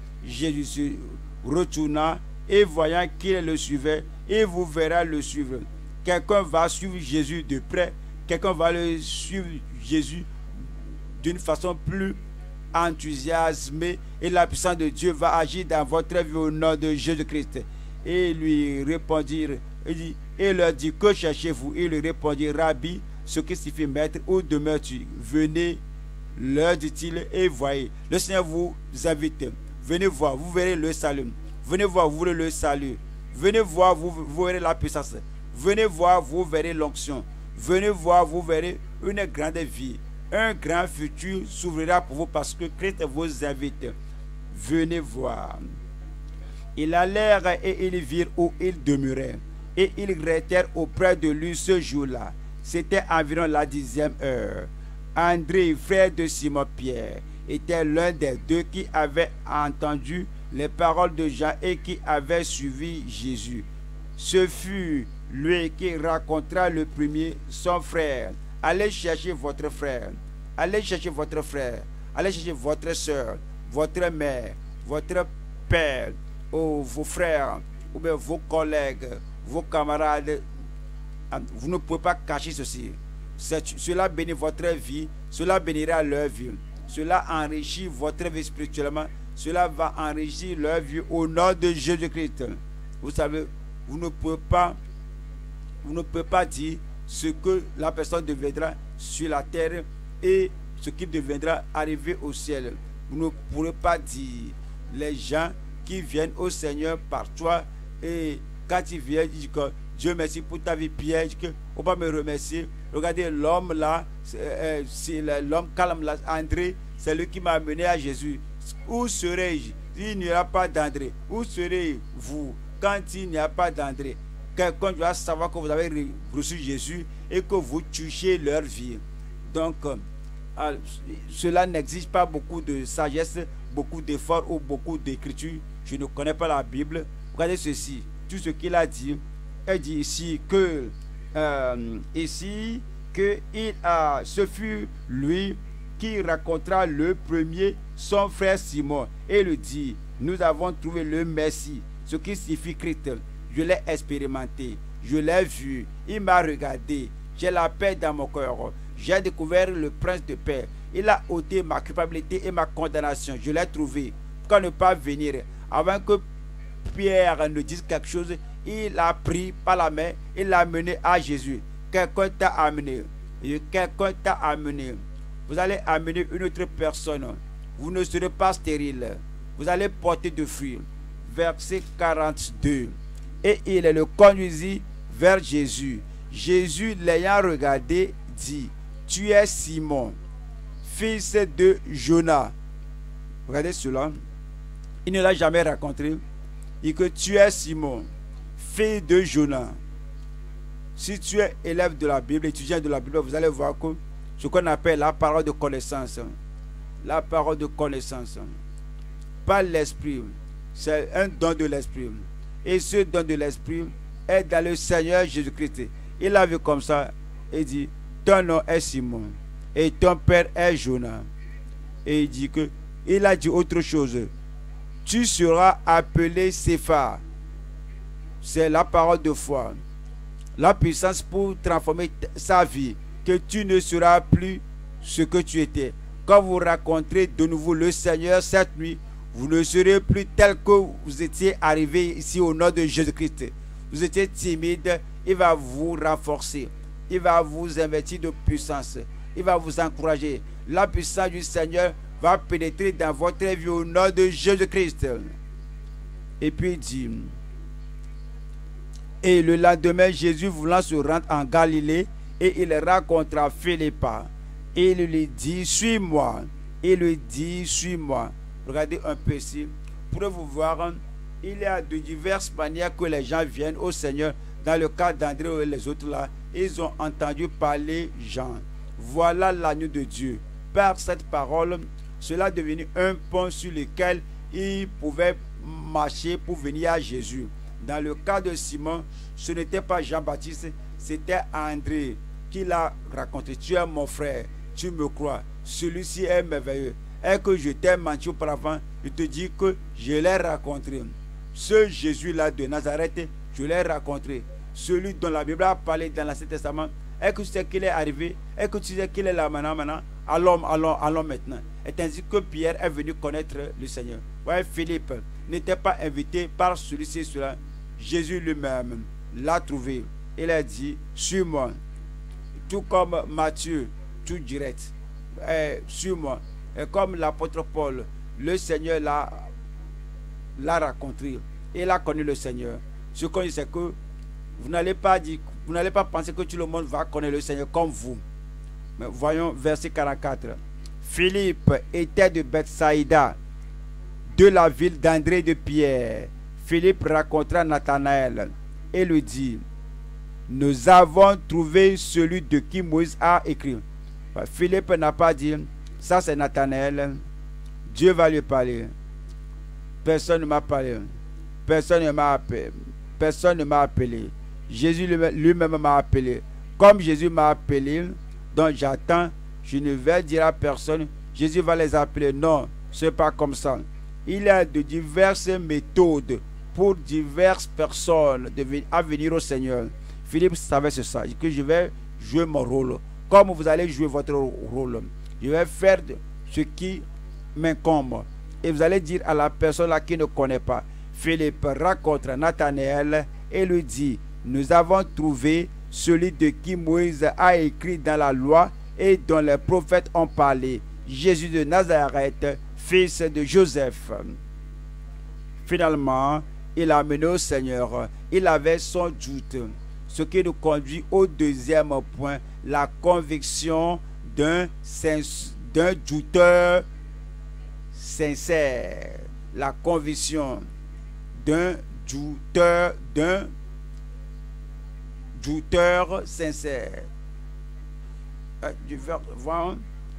S1: Jésus retourna et voyant qu'il le suivait, et vous verrez le suivre. Quelqu'un va suivre Jésus de près, quelqu'un va le suivre Jésus d'une façon plus enthousiasmée, et la puissance de Dieu va agir dans votre vie au nom de Jésus-Christ. Et lui répondirent, et, dit, et leur dit, que cherchez-vous? Il lui répondit, Rabbi, ce qui signifie maître, où demeures-tu? Venez, leur dit-il, et voyez. Le Seigneur vous invite. Venez voir, vous verrez le salut. Venez voir, vous verrez le salut. Venez voir, vous, vous verrez la puissance. Venez voir, vous verrez l'onction. Venez voir, vous verrez une grande vie. Un grand futur s'ouvrira pour vous parce que Christ vous invite. Venez voir. Ils allèrent et ils virent où il demeurait. Et ils restèrent auprès de lui ce jour-là. C'était environ la dixième heure. André, frère de Simon-Pierre, était l'un des deux qui avait entendu les paroles de Jean et qui avait suivi Jésus. Ce fut lui qui racontera le premier son frère. Allez chercher votre frère. Allez chercher votre frère. Allez chercher votre soeur, votre mère, votre père, ou vos frères, ou bien vos collègues, vos camarades. Vous ne pouvez pas cacher ceci. Cela bénit votre vie. Cela bénira leur vie. Cela enrichit votre vie spirituellement. Cela va enrichir leur vie au nom de Jésus-Christ. Vous savez, vous ne pouvez pas, vous ne pouvez pas dire ce que la personne deviendra sur la terre et ce qui deviendra arriver au ciel. Vous ne pourrez pas dire les gens qui viennent au Seigneur par toi, et quand ils viennent, ils disent que Dieu merci pour ta vie, Pierre, on ne va pas me remercier. Regardez l'homme là, c'est l'homme calme là, André, c'est lui qui m'a amené à Jésus. Où serais-je s'il n'y aura pas d'André? Où serez-vous quand il n'y a pas d'André? Quelqu'un doit savoir que vous avez reçu Jésus et que vous touchez leur vie. Donc, euh, cela n'exige pas beaucoup de sagesse, beaucoup d'efforts ou beaucoup d'écriture. Je ne connais pas la Bible. Regardez ceci, tout ce qu'il a dit. Il dit ici que euh, ici que il a, ce fut lui qui racontera le premier son frère Simon et lui dit, nous avons trouvé le Messie, ce qui signifie Christ. Je l'ai expérimenté, je l'ai vu, il m'a regardé, j'ai la paix dans mon cœur, j'ai découvert le prince de paix, il a ôté ma culpabilité et ma condamnation, je l'ai trouvé. Pourquoi ne pas venir? Avant que Pierre ne dise quelque chose, il a pris par la main, il l'a amené à Jésus. Quelqu'un t'a amené, quelqu'un t'a amené. Vous allez amener une autre personne. Vous ne serez pas stérile. Vous allez porter de fruits. Verset quarante-deux. Et il le conduisit vers Jésus. Jésus, l'ayant regardé, dit, tu es Simon, fils de Jonas. Regardez cela. Il ne l'a jamais rencontré. Il dit que tu es Simon, fils de Jonas. Si tu es élève de la Bible, étudiant de la Bible, vous allez voir que ce qu'on appelle la parole de connaissance. La parole de connaissance. Pas l'esprit. C'est un don de l'esprit. Et ce don de l'esprit est dans le Seigneur Jésus-Christ. Il a vu comme ça et dit, ton nom est Simon et ton père est Jonas. Et il dit que, il a dit autre chose. Tu seras appelé Céphas. C'est la parole de foi. La puissance pour transformer sa vie. Que tu ne seras plus ce que tu étais. Quand vous rencontrez de nouveau le Seigneur cette nuit, vous ne serez plus tel que vous étiez arrivé ici au nom de Jésus-Christ. Vous étiez timide, il va vous renforcer. Il va vous investir de puissance. Il va vous encourager. La puissance du Seigneur va pénétrer dans votre vie au nom de Jésus-Christ. Et puis il dit, et le lendemain, Jésus voulant se rendre en Galilée, et il rencontra Philippa, Et il lui dit, suis-moi. Il lui dit, suis-moi. Regardez un peu ici. Pour vous voir, il y a de diverses manières que les gens viennent au Seigneur. Dans le cas d'André et les autres là, ils ont entendu parler Jean. Voilà l'agneau de Dieu. Par cette parole, cela est devenu un pont sur lequel ils pouvaient marcher pour venir à Jésus. Dans le cas de Simon, ce n'était pas Jean-Baptiste, c'était André qui l'a raconté. Tu es mon frère, tu me crois. Celui-ci est merveilleux. Et que je t'ai menti auparavant, je te dis que je l'ai rencontré. Ce Jésus-là de Nazareth, je l'ai rencontré. Celui dont la Bible a parlé dans l'Ancien Testament. Est-ce que tu sais qu'il est arrivé? Est-ce que tu sais qu'il est là maintenant, maintenant? Allons, allons, allons maintenant. Et ainsi que Pierre est venu connaître le Seigneur. Ouais, Philippe n'était pas invité par celui-ci et cela. Jésus lui-même l'a trouvé. Il a dit, suis-moi. Tout comme Matthieu, tout direct. Eh, suis-moi. Et comme l'apôtre Paul, le Seigneur l'a l'a rencontré. Il a connu le Seigneur. Ce qu'on dit, c'est que vous n'allez pas dire, vous n'allez pas penser que tout le monde va connaître le Seigneur comme vous. Mais voyons verset quarante-quatre. Philippe était de Bethsaïda, de la ville d'André et de Pierre. Philippe rencontra Nathanaël et lui dit, nous avons trouvé celui de qui Moïse a écrit. Philippe n'a pas dit, ça c'est Nathanaël, Dieu va lui parler. Personne ne m'a parlé. Personne ne m'a appelé. Personne ne m'a appelé. Jésus lui-même m'a appelé. Comme Jésus m'a appelé, donc j'attends, je ne vais dire à personne, Jésus va les appeler. Non, ce n'est pas comme ça. Il y a de diverses méthodes pour diverses personnes de venir, à venir au Seigneur. Philippe savait ce ça, que je vais jouer mon rôle. Comme vous allez jouer votre rôle, je vais faire ce qui m'incombe. Et vous allez dire à la personne là qui ne connaît pas. Philippe rencontre Nathanaël et lui dit, nous avons trouvé celui de qui Moïse a écrit dans la loi et dont les prophètes ont parlé, Jésus de Nazareth, fils de Joseph. Finalement, il a amené au Seigneur. Il avait son doute. Ce qui nous conduit au deuxième point, la conviction d'un d'un douteur sincère. La conviction d'un douteur, d'un douteur sincère. Euh, du verbe, voilà.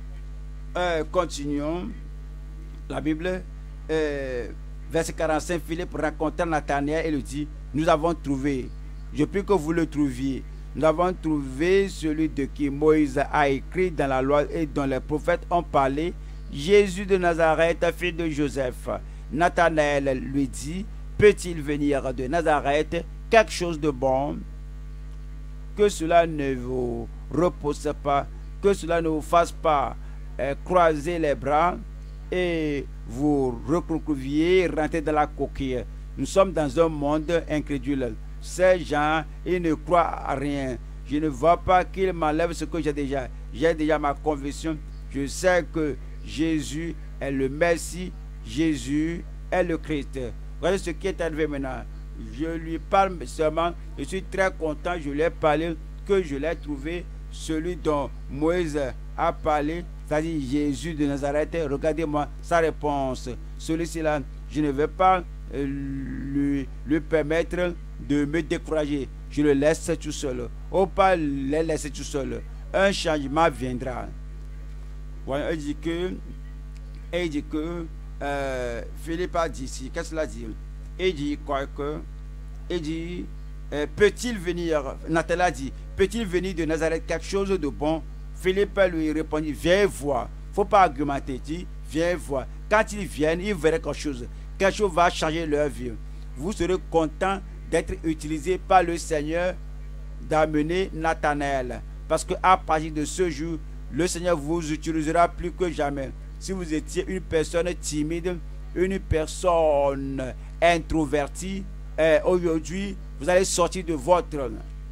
S1: Euh, continuons. La Bible, euh, verset quarante-cinq, Philippe rencontra Nathanaël et lui dit, nous avons trouvé, je prie que vous le trouviez, nous avons trouvé celui de qui Moïse a écrit dans la loi et dont les prophètes ont parlé, Jésus de Nazareth, fils de Joseph. Nathanaël lui dit, peut-il venir de Nazareth quelque chose de bon? Que cela ne vous repose pas, que cela ne vous fasse pas euh, croiser les bras et vous recroqueviller, rentrer dans la coquille. Nous sommes dans un monde incrédule. Ces gens, ils ne croient à rien. Je ne vois pas qu'ils m'enlèvent ce que j'ai déjà. J'ai déjà ma conviction. Je sais que Jésus est le Messie. Jésus est le Christ. Voyez ce qui est arrivé maintenant. Je lui parle seulement. Je suis très content. Je lui ai parlé que je l'ai trouvé. Celui dont Moïse a parlé, c'est-à-dire Jésus de Nazareth. Regardez-moi sa réponse. Celui-ci-là, je ne vais pas euh, lui, lui permettre de me décourager. Je le laisse tout seul. Ou pas le laisser tout seul. Un changement viendra. Voilà, il dit que, il dit que euh, Philippe a dit ici, qu'est-ce qu'il a dit? Il dit quoi que, il dit, euh, peut-il venir, Nathanaël a dit, peut-il venir de Nazareth quelque chose de bon? Philippe lui répondit, viens voir. Il ne faut pas argumenter, dit, viens voir. Quand ils viennent, ils verront quelque chose. Quelque chose va changer leur vie. Vous serez content d'être utilisé par le Seigneur d'amener Nathanaël. Parce qu'à partir de ce jour, le Seigneur vous utilisera plus que jamais. Si vous étiez une personne timide, une personne introvertie, eh, aujourd'hui, vous allez sortir de votre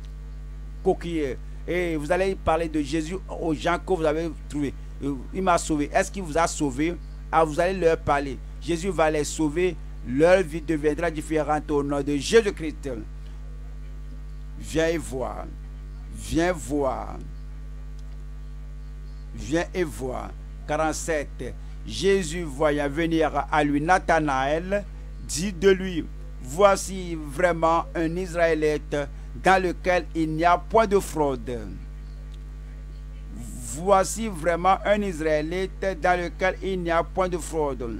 S1: coquille et vous allez parler de Jésus aux gens que vous avez trouvés. Il m'a sauvé. Est-ce qu'il vous a sauvé? Ah, vous allez leur parler. Jésus va les sauver. Leur vie deviendra différente au nom de Jésus-Christ. Viens voir. Viens voir. viens et vois. quarante-sept. Jésus, voyant venir à lui Nathanaël, dit de lui, voici vraiment un Israélite dans lequel il n'y a point de fraude. Voici vraiment un Israélite dans lequel il n'y a point de fraude.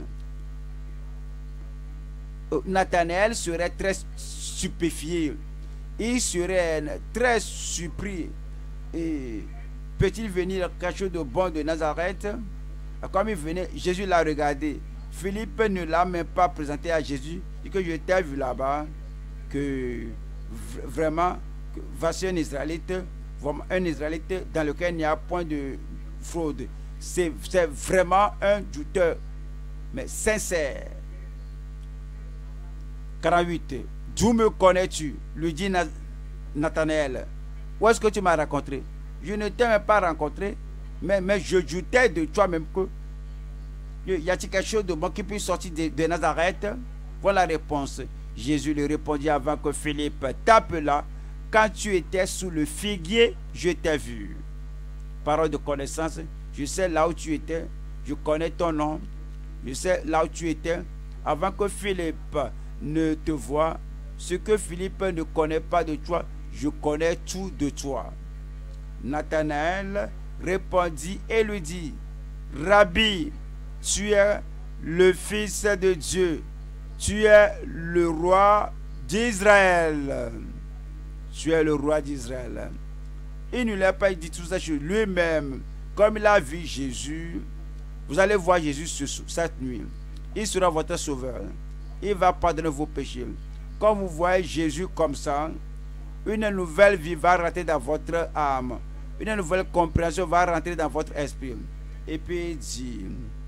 S1: Nathanaël serait très stupéfié. Il serait très surpris. Et peut-il venir quelque chose de bon de Nazareth? Comme il venait, Jésus l'a regardé. Philippe ne l'a même pas présenté à Jésus. Et que je t'ai vu là-bas, que vraiment, que voici un Israélite, un Israélite dans lequel il n'y a point de fraude. C'est vraiment un douteur, mais sincère. quarante-huit. D'où me connais-tu? Lui dit Nathanaël. Où est-ce que tu m'as rencontré? Je ne t'ai même pas rencontré, mais, mais je doutais de toi-même que y a-t-il quelque chose de bon qui puisse sortir de, de Nazareth? Voilà la réponse. Jésus lui répondit avant que Philippe t'appela. Quand tu étais sous le figuier, je t'ai vu. Parole de connaissance. Je sais là où tu étais. Je connais ton nom. Je sais là où tu étais. Avant que Philippe ne te voie, ce que Philippe ne connaît pas de toi, je connais tout de toi. Nathanaël répondit et lui dit, Rabbi, tu es le Fils de Dieu, tu es le roi d'Israël. Tu es le roi d'Israël. Il ne lui a pas dit tout ça sur lui-même. Comme il a vu Jésus, vous allez voir Jésus ce, cette nuit. Il sera votre sauveur. Il va pardonner vos péchés. Quand vous voyez Jésus comme ça, une nouvelle vie va rentrer dans votre âme. Une nouvelle compréhension va rentrer dans votre esprit. Et puis il dit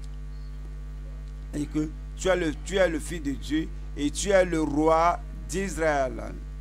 S1: et que tu es, le, tu es le Fils de Dieu et tu es le roi d'Israël.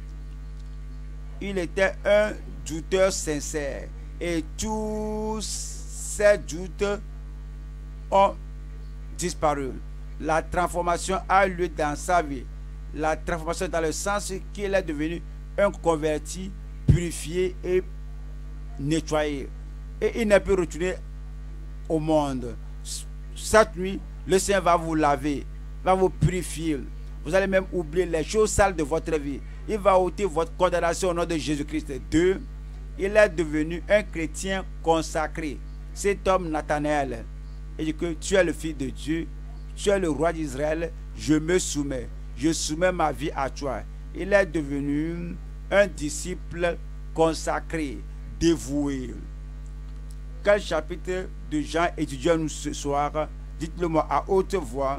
S1: Il était un douteur sincère et tous ces doutes ont disparu. La transformation a lieu dans sa vie. La transformation dans le sens qu'il est devenu un converti, purifié et nettoyé. Et il n'est plus retourné au monde. Cette nuit, le Seigneur va vous laver, va vous purifier. Vous allez même oublier les choses sales de votre vie. Il va ôter votre condamnation au nom de Jésus-Christ. Deux, il est devenu un chrétien consacré. Cet homme Nathanaël, il dit que tu es le Fils de Dieu, tu es le roi d'Israël, je me soumets, je soumets ma vie à toi. Il est devenu un disciple consacré, dévoué. Quel chapitre de Jean étudions-nous ce soir? Dites-le-moi à haute voix.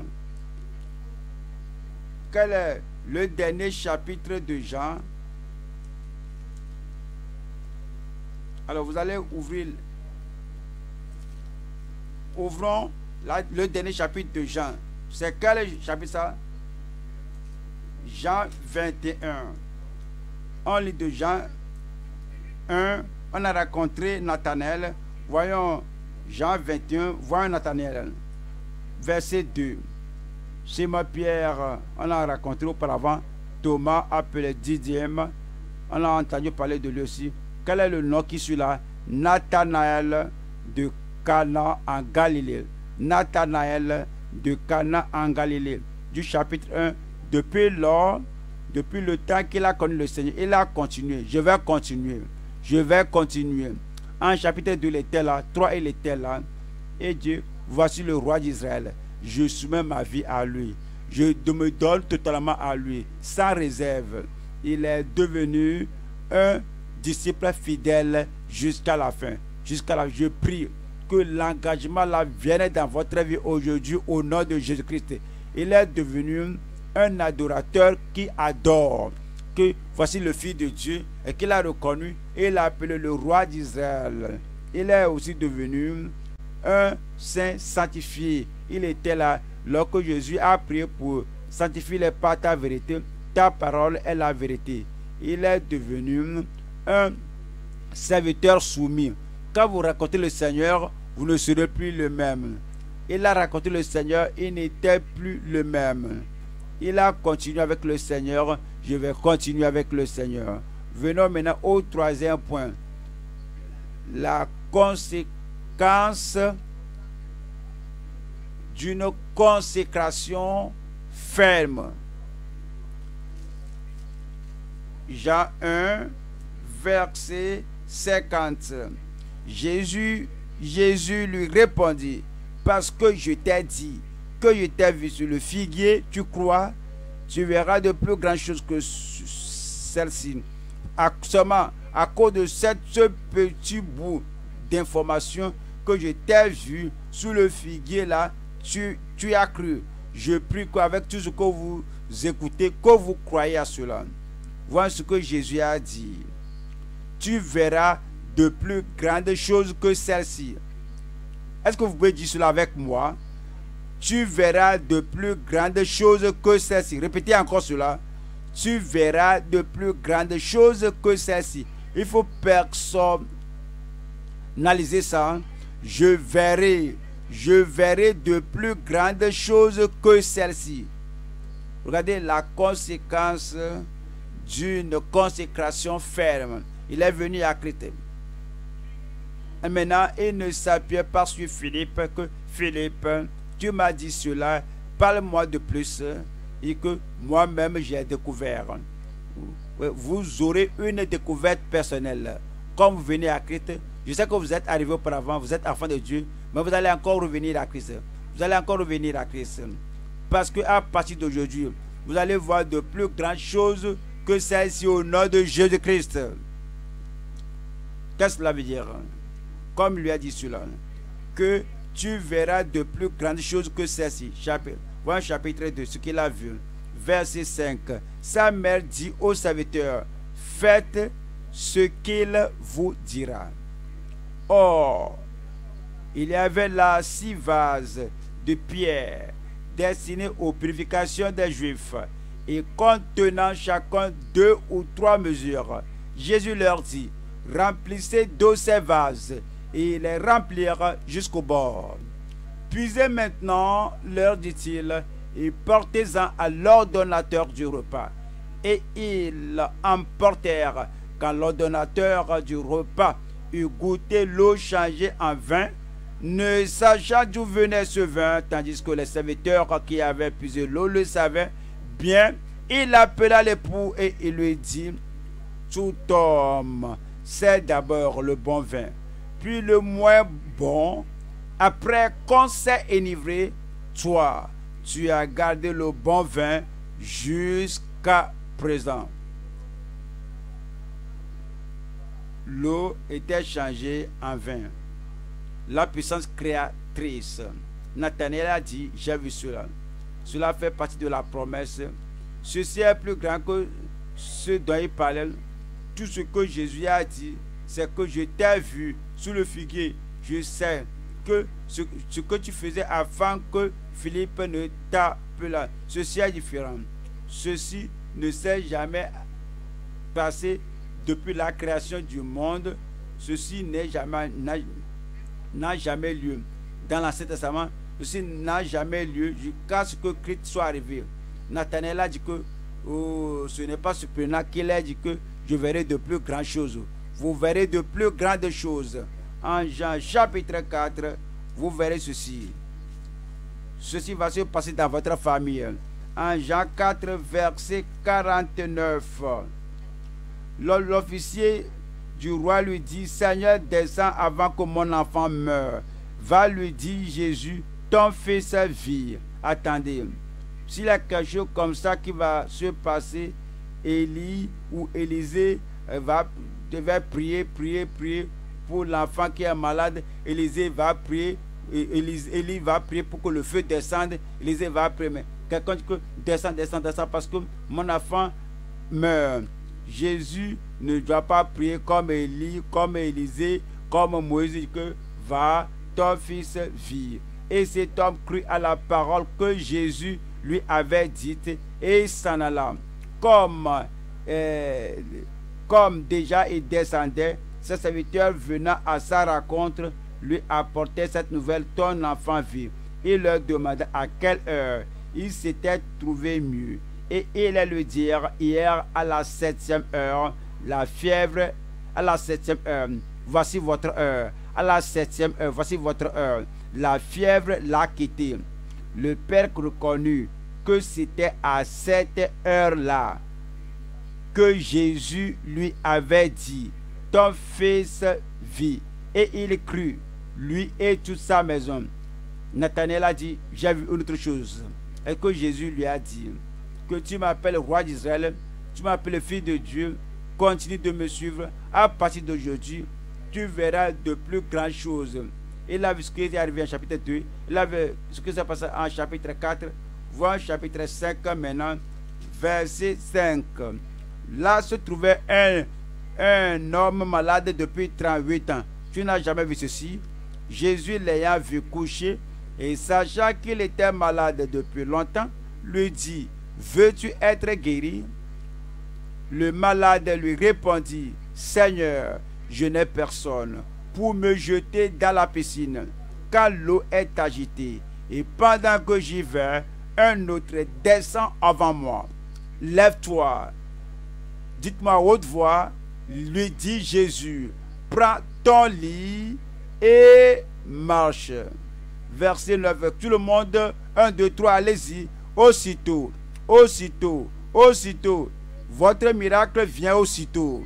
S1: Quel est le dernier chapitre de Jean? Alors vous allez ouvrir. Ouvrons la, le dernier chapitre de Jean. C'est quel chapitre ça? Jean vingt et un. On lit de Jean un. On a rencontré Nathanaël. Voyons Jean vingt et un. Voyons Nathanaël. Verset deux. Simon Pierre, on l'a rencontré auparavant. Thomas, appelé Didyme, on a entendu parler de lui aussi. Quel est le nom qui suit là? Nathanaël de Cana en Galilée. Nathanaël de Cana en Galilée. Du chapitre un. Depuis lors, depuis le temps qu'il a connu le Seigneur, il a continué. Je vais continuer. Je vais continuer. En chapitre deux, il était là. trois, il était là. Et Dieu, voici le roi d'Israël. Je soumets ma vie à lui. Je me donne totalement à lui, sans réserve. Il est devenu un disciple fidèle jusqu'à la fin. Jusqu'à la fin. Je prie que l'engagement là vienne dans votre vie aujourd'hui au nom de Jésus-Christ. Il est devenu un adorateur qui adore. Que voici le Fils de Dieu et qu'il a reconnu et il l'a appelé le roi d'Israël. Il est aussi devenu un saint sanctifié. Il était là lorsque Jésus a prié pour sanctifier par ta vérité. Ta parole est la vérité. Il est devenu un serviteur soumis. Quand vous racontez le Seigneur, vous ne serez plus le même. Il a raconté le Seigneur, il n'était plus le même. Il a continué avec le Seigneur. Je vais continuer avec le Seigneur. Venons maintenant au troisième point. La conséquence conséquence d'une consécration ferme. Jean un, verset cinquante. Jésus, Jésus lui répondit, parce que je t'ai dit que je t'ai vu sur le figuier, tu crois, tu verras de plus grandes choses que celle-ci. Seulement à cause de cette, ce petit bout d'information que je t'ai vu sous le figuier là, tu, tu as cru. Je prie qu'avec tout ce que vous écoutez, que vous croyez à cela. Voilà ce que Jésus a dit. Tu verras de plus grandes choses que celle-ci. Est-ce que vous pouvez dire cela avec moi? Tu verras de plus grandes choses que celle-ci. Répétez encore cela. Tu verras de plus grandes choses que celle-ci. Il faut personnaliser ça. Je verrai, je verrai de plus grandes choses que celle-ci. Regardez la conséquence d'une consécration ferme. Il est venu à Crète. Et maintenant, il ne s'appuyait pas sur Philippe, que Philippe, tu m'as dit cela, parle-moi de plus, et que moi-même j'ai découvert. Vous aurez une découverte personnelle. Quand vous venez à Christ, je sais que vous êtes arrivé auparavant, vous êtes enfant de Dieu, mais vous allez encore revenir à Christ. Vous allez encore revenir à Christ. Parce qu'à partir d'aujourd'hui, vous allez voir de plus grandes choses que celles-ci au nom de Jésus-Christ. Qu'est-ce que cela veut dire? Comme il lui a dit cela, que tu verras de plus grandes choses que celles-ci. Chapitre, voilà chapitre deux, ce qu'il a vu. Verset cinq. Sa mère dit au serviteur, faites ce qu'il vous dira. Or, il y avait là six vases de pierre destinés aux purifications des Juifs et contenant chacun deux ou trois mesures. Jésus leur dit, remplissez d'eau ces vases, et les remplirent jusqu'au bord. Puisez maintenant, leur dit-il, et portez-en à l'ordonnateur du repas. Et ils emportèrent, quand l'ordonnateur du repas eut goûté l'eau changée en vin, ne sachant d'où venait ce vin, tandis que les serviteurs qui avaient puisé l'eau le savaient bien, il appela l'époux et il lui dit, tout homme sait d'abord le bon vin, puis le moins bon, après qu'on s'est enivré, toi, tu as gardé le bon vin jusqu'à présent. L'eau était changée en vin. La puissance créatrice. Nathanaël a dit, j'ai vu cela. Cela fait partie de la promesse. Ceci est plus grand que ce dont il parlait. Tout ce que Jésus a dit, c'est que je t'ai vu sous le figuier. Je sais que ce, ce que tu faisais avant que Philippe ne t'appelât, ceci est différent. Ceci ne s'est jamais passé depuis la création du monde. Ceci n'est jamais, n'a, n'a jamais lieu. Dans l'Ancien Testament, ceci n'a jamais lieu jusqu'à ce que Christ soit arrivé. Nathanaël a dit que oh, ce n'est pas surprenant qu'il ait dit que je verrai de plus grandes choses. Vous verrez de plus grandes choses. En Jean chapitre quatre, vous verrez ceci. Ceci va se passer dans votre famille. En Jean quatre, verset quarante-neuf. L'officier du roi lui dit, Seigneur, descends avant que mon enfant meure. Va, lui dit Jésus, ton fils vit. Attendez, s'il y a quelque chose comme ça qui va se passer, Élie ou Élisée va devait prier, prier, prier pour l'enfant qui est malade. Élisée va prier, Élie, Élie va prier pour que le feu descende. Élisée va prier, mais quelqu'un dit que descend, descend, descend parce que mon enfant meurt. Jésus ne doit pas prier comme Élie, comme Élisée, comme Moïse, que va, ton fils vit. Et cet homme crut à la parole que Jésus lui avait dite et s'en alla. Comme, euh, comme déjà il descendait, ses serviteurs venant à sa rencontre lui apportaient cette nouvelle, ton enfant vit. Il leur demanda à quelle heure il s'était trouvé mieux. Et ils lui dirent, hier à la septième heure, la fièvre à la septième heure. Voici votre heure. à la septième heure. Voici votre heure. La fièvre l'a quitté. Le père reconnut que c'était à cette heure-là que Jésus lui avait dit, ton fils vit. Et il crut, lui et toute sa maison. Nathanaël a dit, j'ai vu une autre chose. Et que Jésus lui a dit, que tu m'appelles roi d'Israël, tu m'appelles le fils de Dieu, continue de me suivre. À partir d'aujourd'hui, tu verras de plus grandes choses. Il a vu ce qui est arrivé en chapitre deux, il a vu ce qui s'est passé en chapitre quatre, voire chapitre cinq maintenant, verset cinq. Là se trouvait un, un homme malade depuis trente-huit ans. Tu n'as jamais vu ceci. Jésus l'ayant vu coucher et sachant qu'il était malade depuis longtemps, lui dit, veux-tu être guéri? Le malade lui répondit, Seigneur, je n'ai personne pour me jeter dans la piscine quand l'eau est agitée. Et pendant que j'y vais, un autre descend avant moi. Lève-toi. Dites-moi à haute voix, lui dit Jésus, prends ton lit et marche. Verset neuf. Tout le monde, un, deux, trois, allez-y. Aussitôt, aussitôt, aussitôt. Votre miracle vient aussitôt.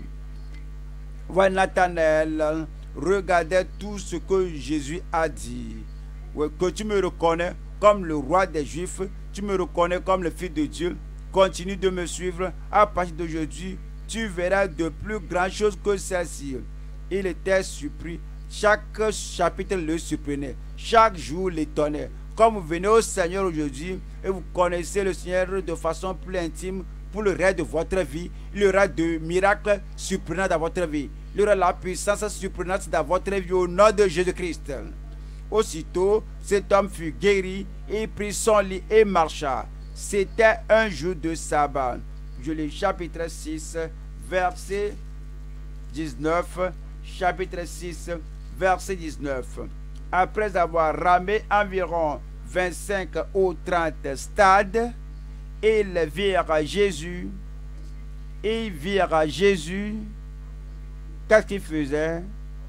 S1: Voilà, Nathanaël regardait tout ce que Jésus a dit. Ouais, que tu me reconnais comme le roi des Juifs, tu me reconnais comme le Fils de Dieu. Continue de me suivre. À partir d'aujourd'hui, tu verras de plus grandes choses que celle-ci. Il était surpris. Chaque chapitre le surprenait. Chaque jour l'étonnait. Comme vous venez au Seigneur aujourd'hui et vous connaissez le Seigneur de façon plus intime pour le reste de votre vie, il y aura de miracles surprenants dans votre vie. Il y aura la puissance surprenante dans votre vie au nom de Jésus-Christ. Aussitôt, cet homme fut guéri, il prit son lit et marcha. C'était un jour de sabbat. Je lis chapitre six, verset dix-neuf. Chapitre six, verset dix-neuf. Après avoir ramé environ vingt-cinq ou trente stades, ils virent Jésus. Ils virent Jésus. Qu'est-ce qu'il faisait?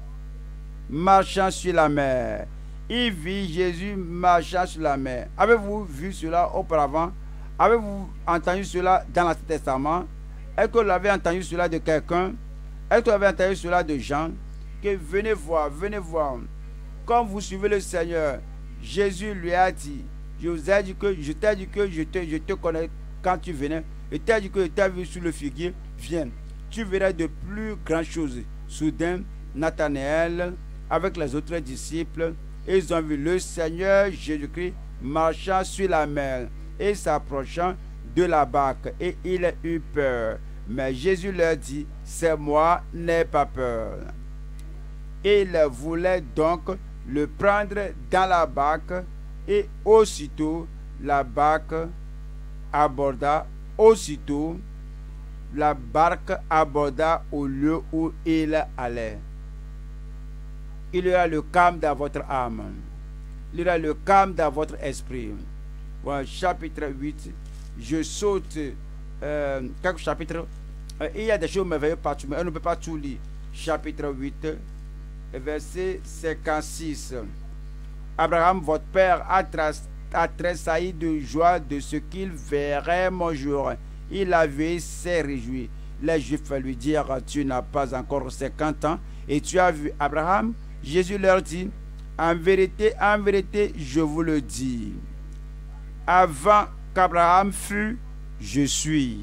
S1: Marchant sur la mer. Il vit Jésus marchant sur la mer. Avez-vous vu cela auparavant? Avez-vous entendu cela dans l'Ancien Testament? Est-ce que vous avez entendu cela de quelqu'un? Est-ce que vous avez entendu cela de Jean? Que venez voir, venez voir. Quand vous suivez le Seigneur, Jésus lui a dit, je vous ai dit que je t'ai dit que je te, je te connais quand tu venais. Je t'ai dit que je t'ai vu sur le figuier. Viens, tu verras de plus grandes choses. Soudain, Nathanaël, avec les autres disciples, ils ont vu le Seigneur Jésus-Christ marchant sur la mer et s'approchant de la barque. Et il a eu peur. Mais Jésus leur dit, c'est moi, n'aie pas peur. Il voulait donc le prendre dans la barque et aussitôt la barque aborda, aussitôt la barque aborda au lieu où il allait. Il y aura le calme dans votre âme. Il y aura le calme dans votre esprit. Voilà, chapitre huit. Je saute euh, quelques chapitres. Euh, il y a des choses merveilleuses partout, mais on ne peut pas tout lire. Chapitre huit, verset cinquante-six. Abraham, votre père, a, a tressailli de joie de ce qu'il verrait mon jour. Il avait s'est réjoui. Les Juifs lui dirent, tu n'as pas encore cinquante ans et tu as vu Abraham? Jésus leur dit, en vérité, en vérité, je vous le dis, avant qu'Abraham fût, je suis.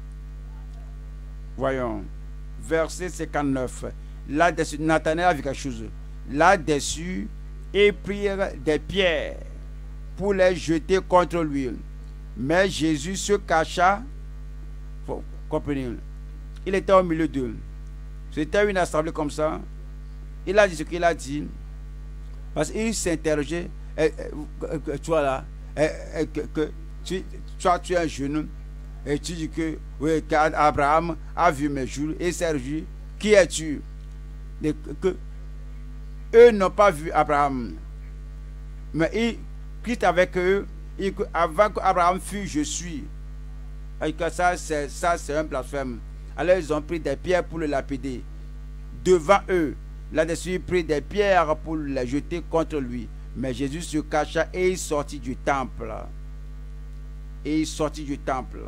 S1: Voyons, verset cinquante-neuf. Là-dessus, Nathanaël a vu quelque chose. Là-dessus, ils prirent des pierres pour les jeter contre lui. Mais Jésus se cacha. Faut comprendre. Il était au milieu d'eux. C'était une assemblée comme ça. Il a dit ce qu'il a dit. Parce qu'il s'interrogeait. Eh, eh, toi là, eh, eh, que, que, tu, toi, tu es un jeune. Et tu dis que oui, Abraham a vu mes jours et s'est réjoui. Qui es-tu? Que, que eux n'ont pas vu Abraham. Mais il quitte avec eux. Il, avant qu'Abraham fût, je suis. Et que ça, c'est un blasphème. Alors ils ont pris des pierres pour le lapider. Devant eux, Là-dessus, prit des pierres pour les jeter contre lui. Mais Jésus se cacha et il sortit du temple. Et il sortit du temple.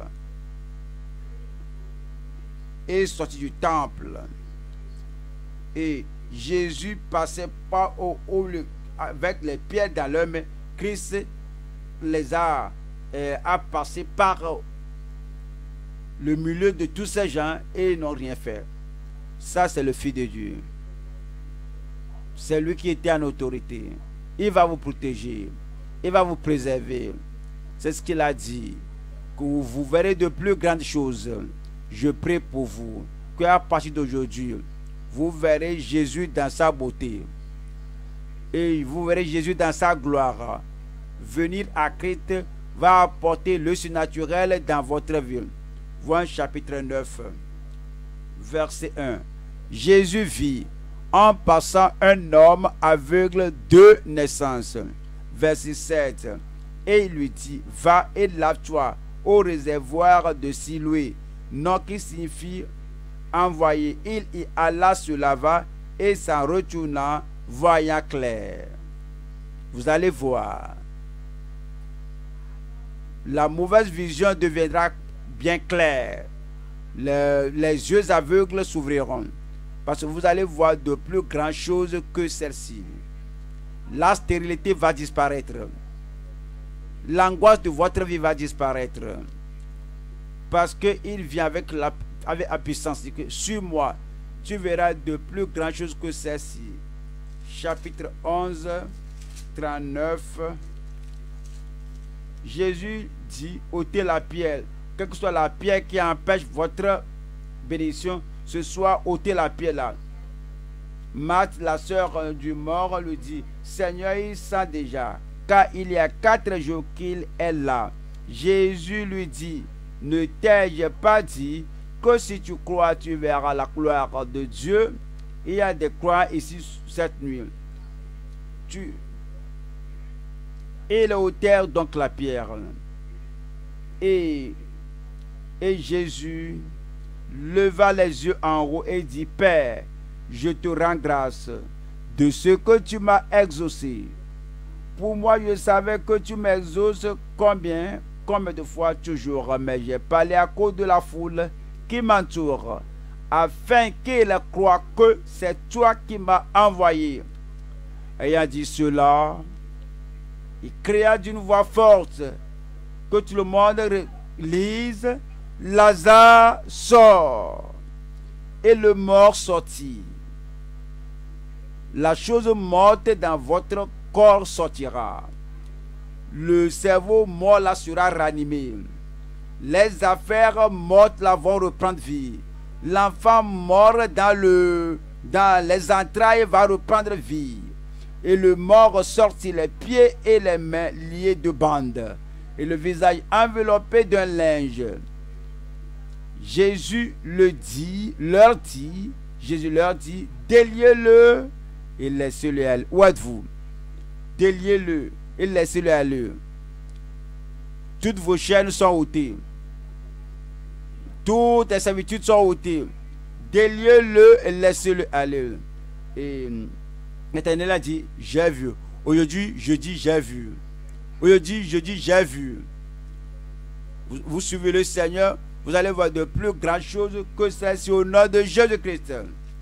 S1: Et il sortit du temple. Et Jésus passait pas au, au, avec les pierres dans leurs mains. Christ les a, euh, a passé par le milieu de tous ces gens et ils n'ont rien fait. Ça, c'est le Fils de Dieu. C'est lui qui était en autorité. Il va vous protéger. Il va vous préserver. C'est ce qu'il a dit. Que vous verrez de plus grandes choses. Je prie pour vous. Qu'à partir d'aujourd'hui, vous verrez Jésus dans sa beauté. Et vous verrez Jésus dans sa gloire. Venir à Christ va apporter le surnaturel dans votre vie. Voilà chapitre neuf, verset un. Jésus vit en passant un homme aveugle de naissance. Verset sept. Et il lui dit, va et lave-toi au réservoir de Siloé, nom qui signifie envoyé. Il y alla, se lava et s'en retourna, voyant clair. Vous allez voir. La mauvaise vision deviendra bien claire. Le, les yeux aveugles s'ouvriront. Parce que vous allez voir de plus grandes choses que celle-ci. La stérilité va disparaître. L'angoisse de votre vie va disparaître. Parce qu'il vient avec la, avec la puissance. Sur moi, tu verras de plus grandes choses que celle-ci. Chapitre onze, trente-neuf. Jésus dit, ôtez la pierre. Quelle que soit la pierre qui empêche votre bénédiction, ce soir, ôtez la pierre là. Marthe, la sœur du mort, lui dit, Seigneur, il sent déjà, car il y a quatre jours qu'il est là. Jésus lui dit, ne t'ai-je pas dit que si tu crois, tu verras la gloire de Dieu? Il y a des croix ici cette nuit. Tu... Et le ôtèrent donc la pierre. Et, et Jésus leva les yeux en haut et dit, Père, je te rends grâce de ce que tu m'as exaucé. Pour moi, je savais que tu m'exauces combien, combien de fois toujours, mais j'ai parlé à cause de la foule qui m'entoure, afin qu'ils croient que c'est toi qui m'as envoyé. Ayant dit cela, il cria d'une voix forte, que tout le monde lise, Lazare sort. Et le mort sortit. La chose morte dans votre corps sortira. Le cerveau mort là sera ranimé. Les affaires mortes là vont reprendre vie. L'enfant mort dans, le, dans les entrailles va reprendre vie. Et le mort sortit les pieds et les mains liés de bandes, et le visage enveloppé d'un linge. Jésus le dit, leur dit, Jésus leur dit, déliez-le et laissez-le aller. Où êtes-vous? Déliez-le et laissez-le aller. Toutes vos chaînes sont ôtées. Toutes les servitudes sont ôtées. Déliez-le et laissez-le aller. Et l'Éternel a dit, j'ai vu. Aujourd'hui, je dis, j'ai vu. Aujourd'hui, je dis, j'ai vu. Vous, vous suivez le Seigneur, vous allez voir de plus grandes choses que celles-ci au nom de Jésus-Christ.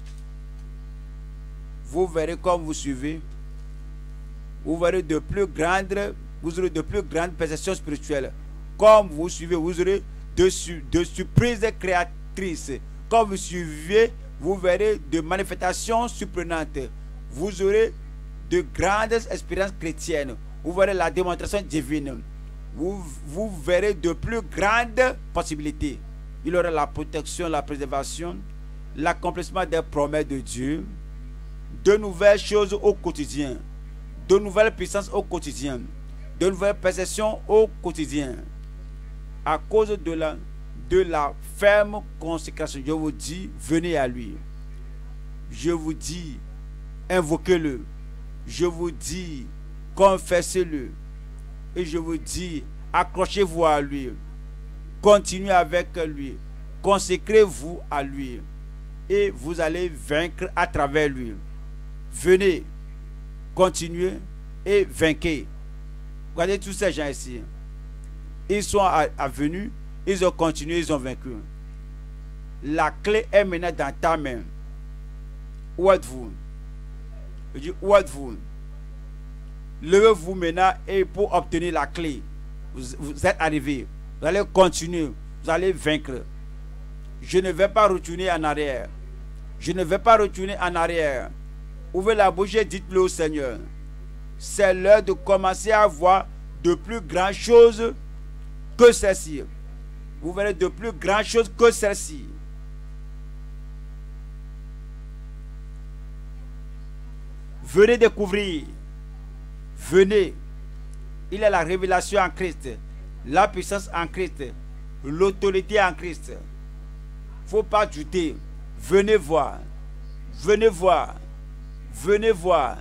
S1: Vous verrez comme vous suivez. Vous verrez de plus grandes, vous aurez de plus grandes perceptions spirituelles. Comme vous suivez, vous aurez de, de surprises créatrices. Comme vous suivez, vous verrez de manifestations surprenantes. Vous aurez de grandes expériences chrétiennes. Vous verrez la démonstration divine. Vous, vous verrez de plus grandes possibilités. Il y aura la protection, la préservation, l'accomplissement des promesses de Dieu, de nouvelles choses au quotidien, de nouvelles puissances au quotidien, de nouvelles perceptions au quotidien. À cause de la, de la ferme consécration, je vous dis, venez à lui. Je vous dis, invoquez-le. Je vous dis, confessez-le. Et je vous dis, accrochez-vous à lui. Continuez avec lui. Consacrez-vous à lui. Et vous allez vaincre à travers lui. venez, continuez et vainquez. Regardez tous ces gens ici. Ils sont à, à venus, ils ont continué, ils ont vaincu. La clé est maintenant dans ta main. Où êtes-vous? Je dis, où êtes-vous? Levez-vous maintenant et pour obtenir la clé. Vous, vous êtes arrivé. Vous allez continuer. Vous allez vaincre. Je ne vais pas retourner en arrière. Je ne vais pas retourner en arrière. Ouvrez la bouche et dites-le au Seigneur. C'est l'heure de commencer à voir de plus grandes choses que celle-ci. Vous verrez de plus grandes choses que celle-ci. Venez découvrir. Venez. Il est la révélation en Christ. La puissance en Christ. L'autorité en Christ. Il ne faut pas douter. Venez voir. Venez voir. Venez voir.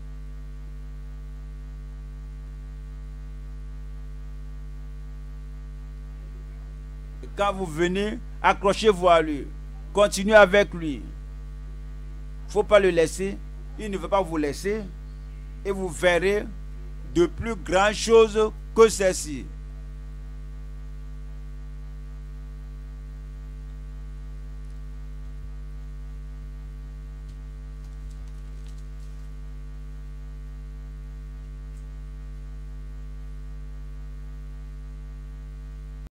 S1: Et quand vous venez, accrochez-vous à lui. Continuez avec lui. Il ne faut pas le laisser. Il ne veut pas vous laisser. Et vous verrez de plus grandes choses que celles-ci.